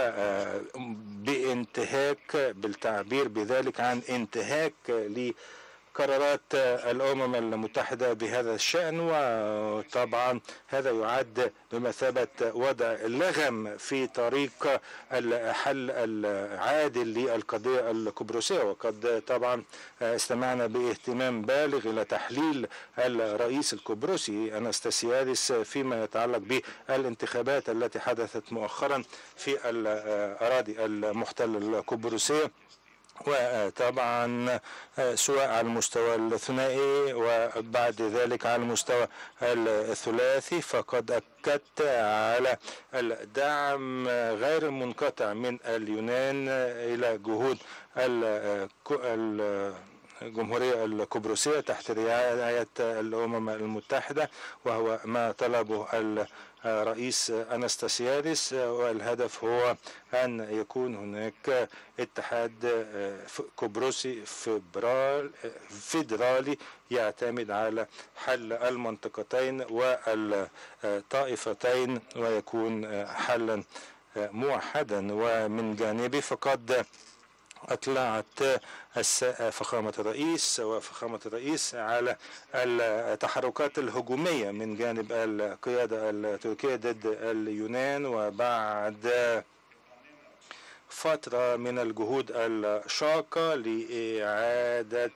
وبانتهاك بالتعبير بذلك عن انتهاك لقرارات الأمم المتحدة بهذا الشأن. وطبعا هذا يعد بمثابة وضع اللغم في طريق الحل العادل للقضية القبرصية. وقد طبعا استمعنا باهتمام بالغ إلى تحليل الرئيس القبرصي أناستاسيادس فيما يتعلق بالانتخابات التي حدثت مؤخرا في الأراضي المحتلة القبرصية، وطبعا سواء على المستوى الثنائي وبعد ذلك على المستوى الثلاثي، فقد أكدت على الدعم غير المنقطع من اليونان إلى جهود الجمهورية القبرصية تحت رعاية الأمم المتحدة، وهو ما طلبه الرئيس أناستاسيادس. والهدف هو أن يكون هناك اتحاد قبرصي فيدرالي يعتمد على حل المنطقتين والطائفتين ويكون حلا موحدا. ومن جانبه فقد أطلعت فخامة الرئيس وفخامة الرئيس على التحركات الهجومية من جانب القيادة التركية ضد اليونان، وبعد فترة من الجهود الشاقة لإعادة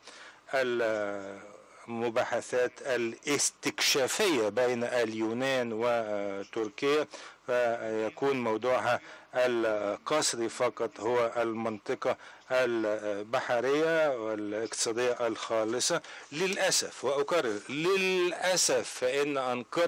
المباحثات الاستكشافية بين اليونان وتركيا، فيكون موضوعها القصري فقط هو المنطقة البحرية والاقتصادية الخالصة. للأسف وأكرر للأسف فإن أنقرة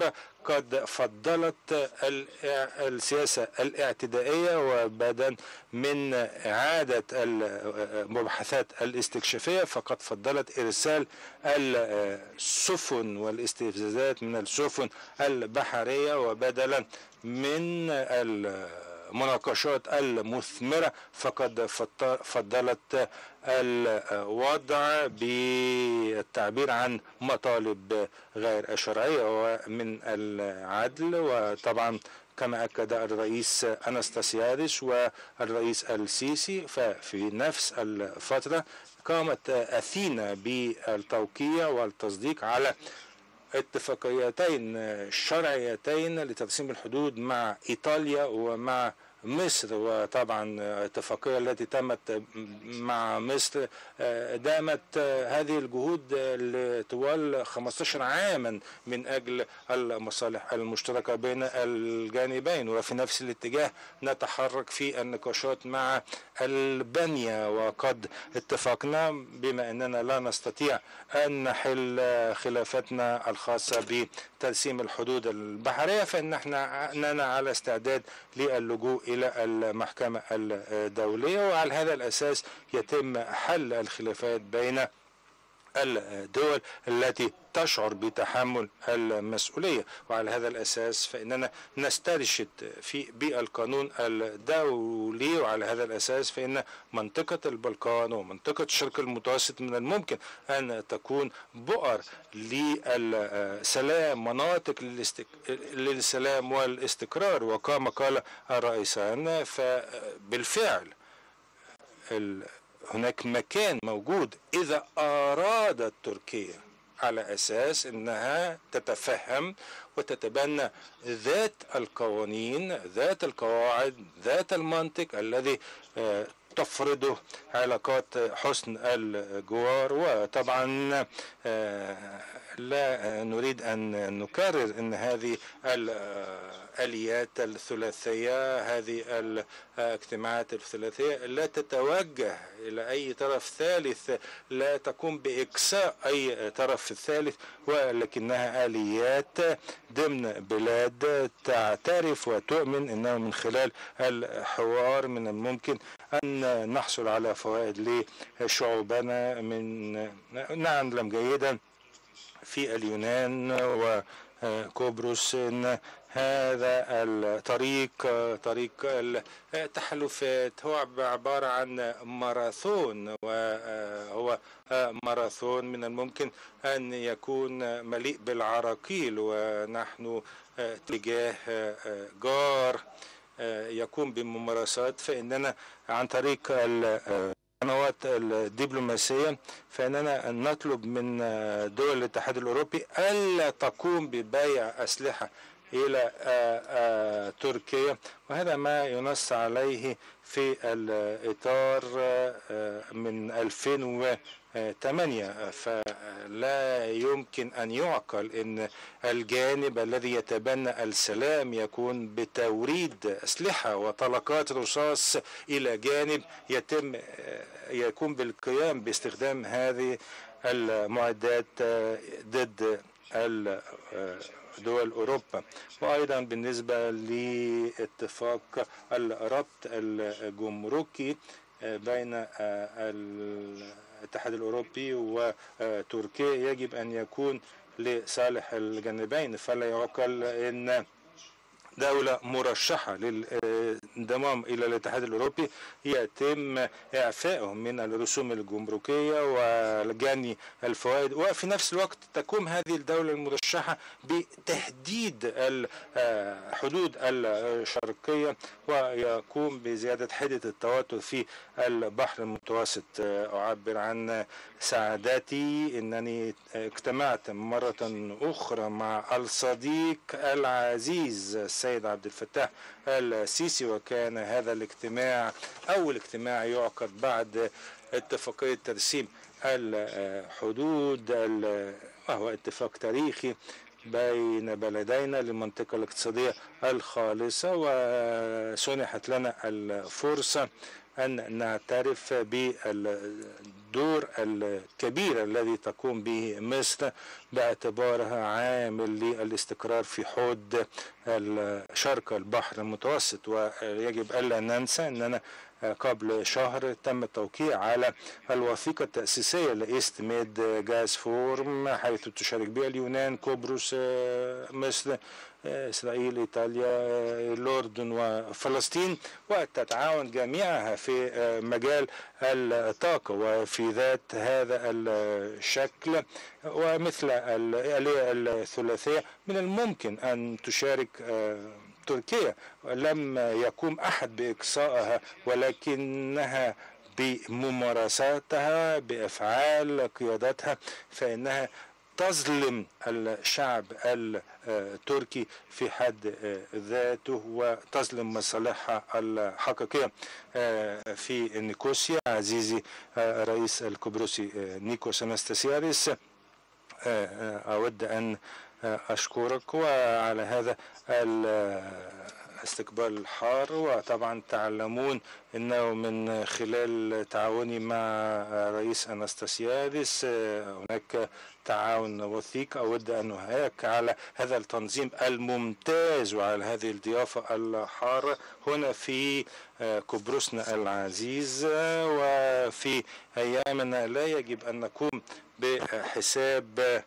فقد فضلت السياسة الاعتدائية، وبدلا من إعادة المباحثات الاستكشافية فقد فضلت إرسال السفن والاستفزازات من السفن البحرية، وبدلا من المناقشات المثمرة فقد فضلت الوضع بالتعبير عن مطالب غير شرعية ومن العدل. وطبعا كما أكد الرئيس أناستاسيادس والرئيس السيسي، ففي نفس الفترة قامت أثينا بالتوقيع والتصديق على اتفاقيتين شرعيتين لترسيم الحدود مع إيطاليا ومع مصر. وطبعا الاتفاقية التي تمت مع مصر دامت هذه الجهود طوال خمسة عشر عاما من أجل المصالح المشتركة بين الجانبين، وفي نفس الاتجاه نتحرك في النقاشات مع ألبانيا. وقد اتفقنا بما أننا لا نستطيع أن نحل خلافاتنا الخاصة بترسيم الحدود البحرية فإننا على استعداد للجوء إلى المحكمة الدولية، وعلى هذا الأساس يتم حل الخلافات بين الدول التي تشعر بتحمل المسؤولية. وعلى هذا الأساس فإننا نسترشد في بالقانون الدولي، وعلى هذا الأساس فإن منطقة البلقان ومنطقة الشرق المتوسط من الممكن أن تكون بؤر للسلام، مناطق للسلام والاستقرار. وكما قال الرئيسان فبالفعل هناك مكان موجود إذا أرادت تركيا على أساس أنها تتفهم وتتبنى ذات القوانين، ذات القواعد، ذات المنطق الذي تفرضه علاقات حسن الجوار. وطبعا لا نريد أن نكرر أن هذه الآليات الثلاثية، هذه الاجتماعات الثلاثية لا تتوجه إلى أي طرف ثالث، لا تقوم بإقصاء أي طرف ثالث، ولكنها آليات ضمن بلاد تعترف وتؤمن أنه من خلال الحوار من الممكن أن نحصل على فوائد لشعوبنا. من نعلم جيدا في اليونان وقبرص أن هذا الطريق طريق التحالفات هو عبارة عن ماراثون، وهو ماراثون من الممكن أن يكون مليء بالعراقيل، ونحن تجاه جار يقوم بممارسات، فإننا عن طريق القنوات الدبلوماسية فإننا نطلب من دول الاتحاد الأوروبي ألا تقوم ببيع أسلحة إلى تركيا، وهذا ما ينص عليه في الإطار من ألفين وثمانية. فلا يمكن أن يعقل أن الجانب الذي يتبنى السلام يكون بتوريد أسلحة وطلقات رصاص إلى جانب يتم يكون بالقيام باستخدام هذه المعدات ضد دول أوروبا. وأيضا بالنسبة لاتفاق الربط الجمركي بين الاتحاد الأوروبي وتركيا يجب أن يكون لصالح الجانبين، فلا يعقل أن دولة مرشحة للانضمام إلى الاتحاد الأوروبي يتم إعفائهم من الرسوم الجمركية وجني الفوائد، وفي نفس الوقت تقوم هذه الدولة المرشحة بتهديد الحدود الشرقية ويقوم بزيادة حدة التوتر في البحر المتوسط. أعبر عن سعادتي أنني اجتمعت مرة أخرى مع الصديق العزيز السيد عبد الفتاح السيسي، وكان هذا الاجتماع أول اجتماع يعقد بعد اتفاقية ترسيم الحدود، وهو اتفاق تاريخي بين بلدينا للمنطقة الاقتصادية الخالصة، وسنحت لنا الفرصة أن نعترف بالدول الدور الكبير الذي تقوم به مصر باعتبارها عامل للاستقرار في حوض شرق البحر المتوسط. ويجب ألا ننسى أننا قبل شهر تم التوقيع على الوثيقة التأسيسية لإيست ميد جاز فورم، حيث تشارك بها اليونان، قبرص، مصر، إسرائيل، إيطاليا، الأردن وفلسطين، وتتعاون جميعها في مجال الطاقة. وفي ذات هذا الشكل ومثل الآلية الثلاثية من الممكن أن تشارك تركيا. لم يقوم أحد بإقصائها، ولكنها بممارساتها بأفعال قيادتها فإنها تظلم الشعب التركي في حد ذاته وتظلم مصالحها الحقيقية. في نيكوسيا عزيزي رئيس القبرصي نيكوس أناستاسياديس، أود أن أشكرك وعلى هذا الاستقبال الحار. وطبعا تعلمون أنه من خلال تعاوني مع رئيس أناستاسياديس هناك تعاون وثيق. أود أن أهنئك على هذا التنظيم الممتاز وعلى هذه الضيافة الحارة هنا في قبرصنا العزيز. وفي أيامنا لا يجب أن نقوم بحساب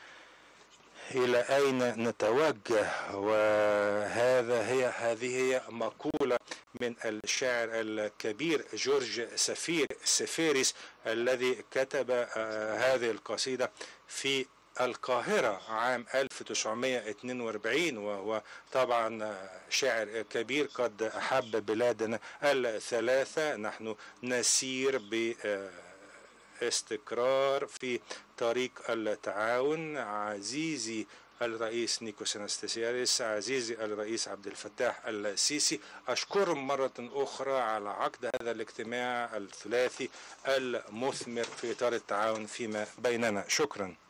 إلى أين نتوجه، وهذا هي هذه هي مقولة من الشاعر الكبير جورج سفير سفيريس الذي كتب هذه القصيدة في القاهرة عام ألف وتسعمائة واثنين وأربعين، وهو طبعا شاعر كبير قد أحب بلادنا الثلاثة. نحن نسير ب استقرار في طريق التعاون. عزيزي الرئيس نيكوس أناستاسياديس، عزيزي الرئيس عبد الفتاح السيسي، أشكرهم مرة أخرى على عقد هذا الاجتماع الثلاثي المثمر في إطار التعاون فيما بيننا. شكرا.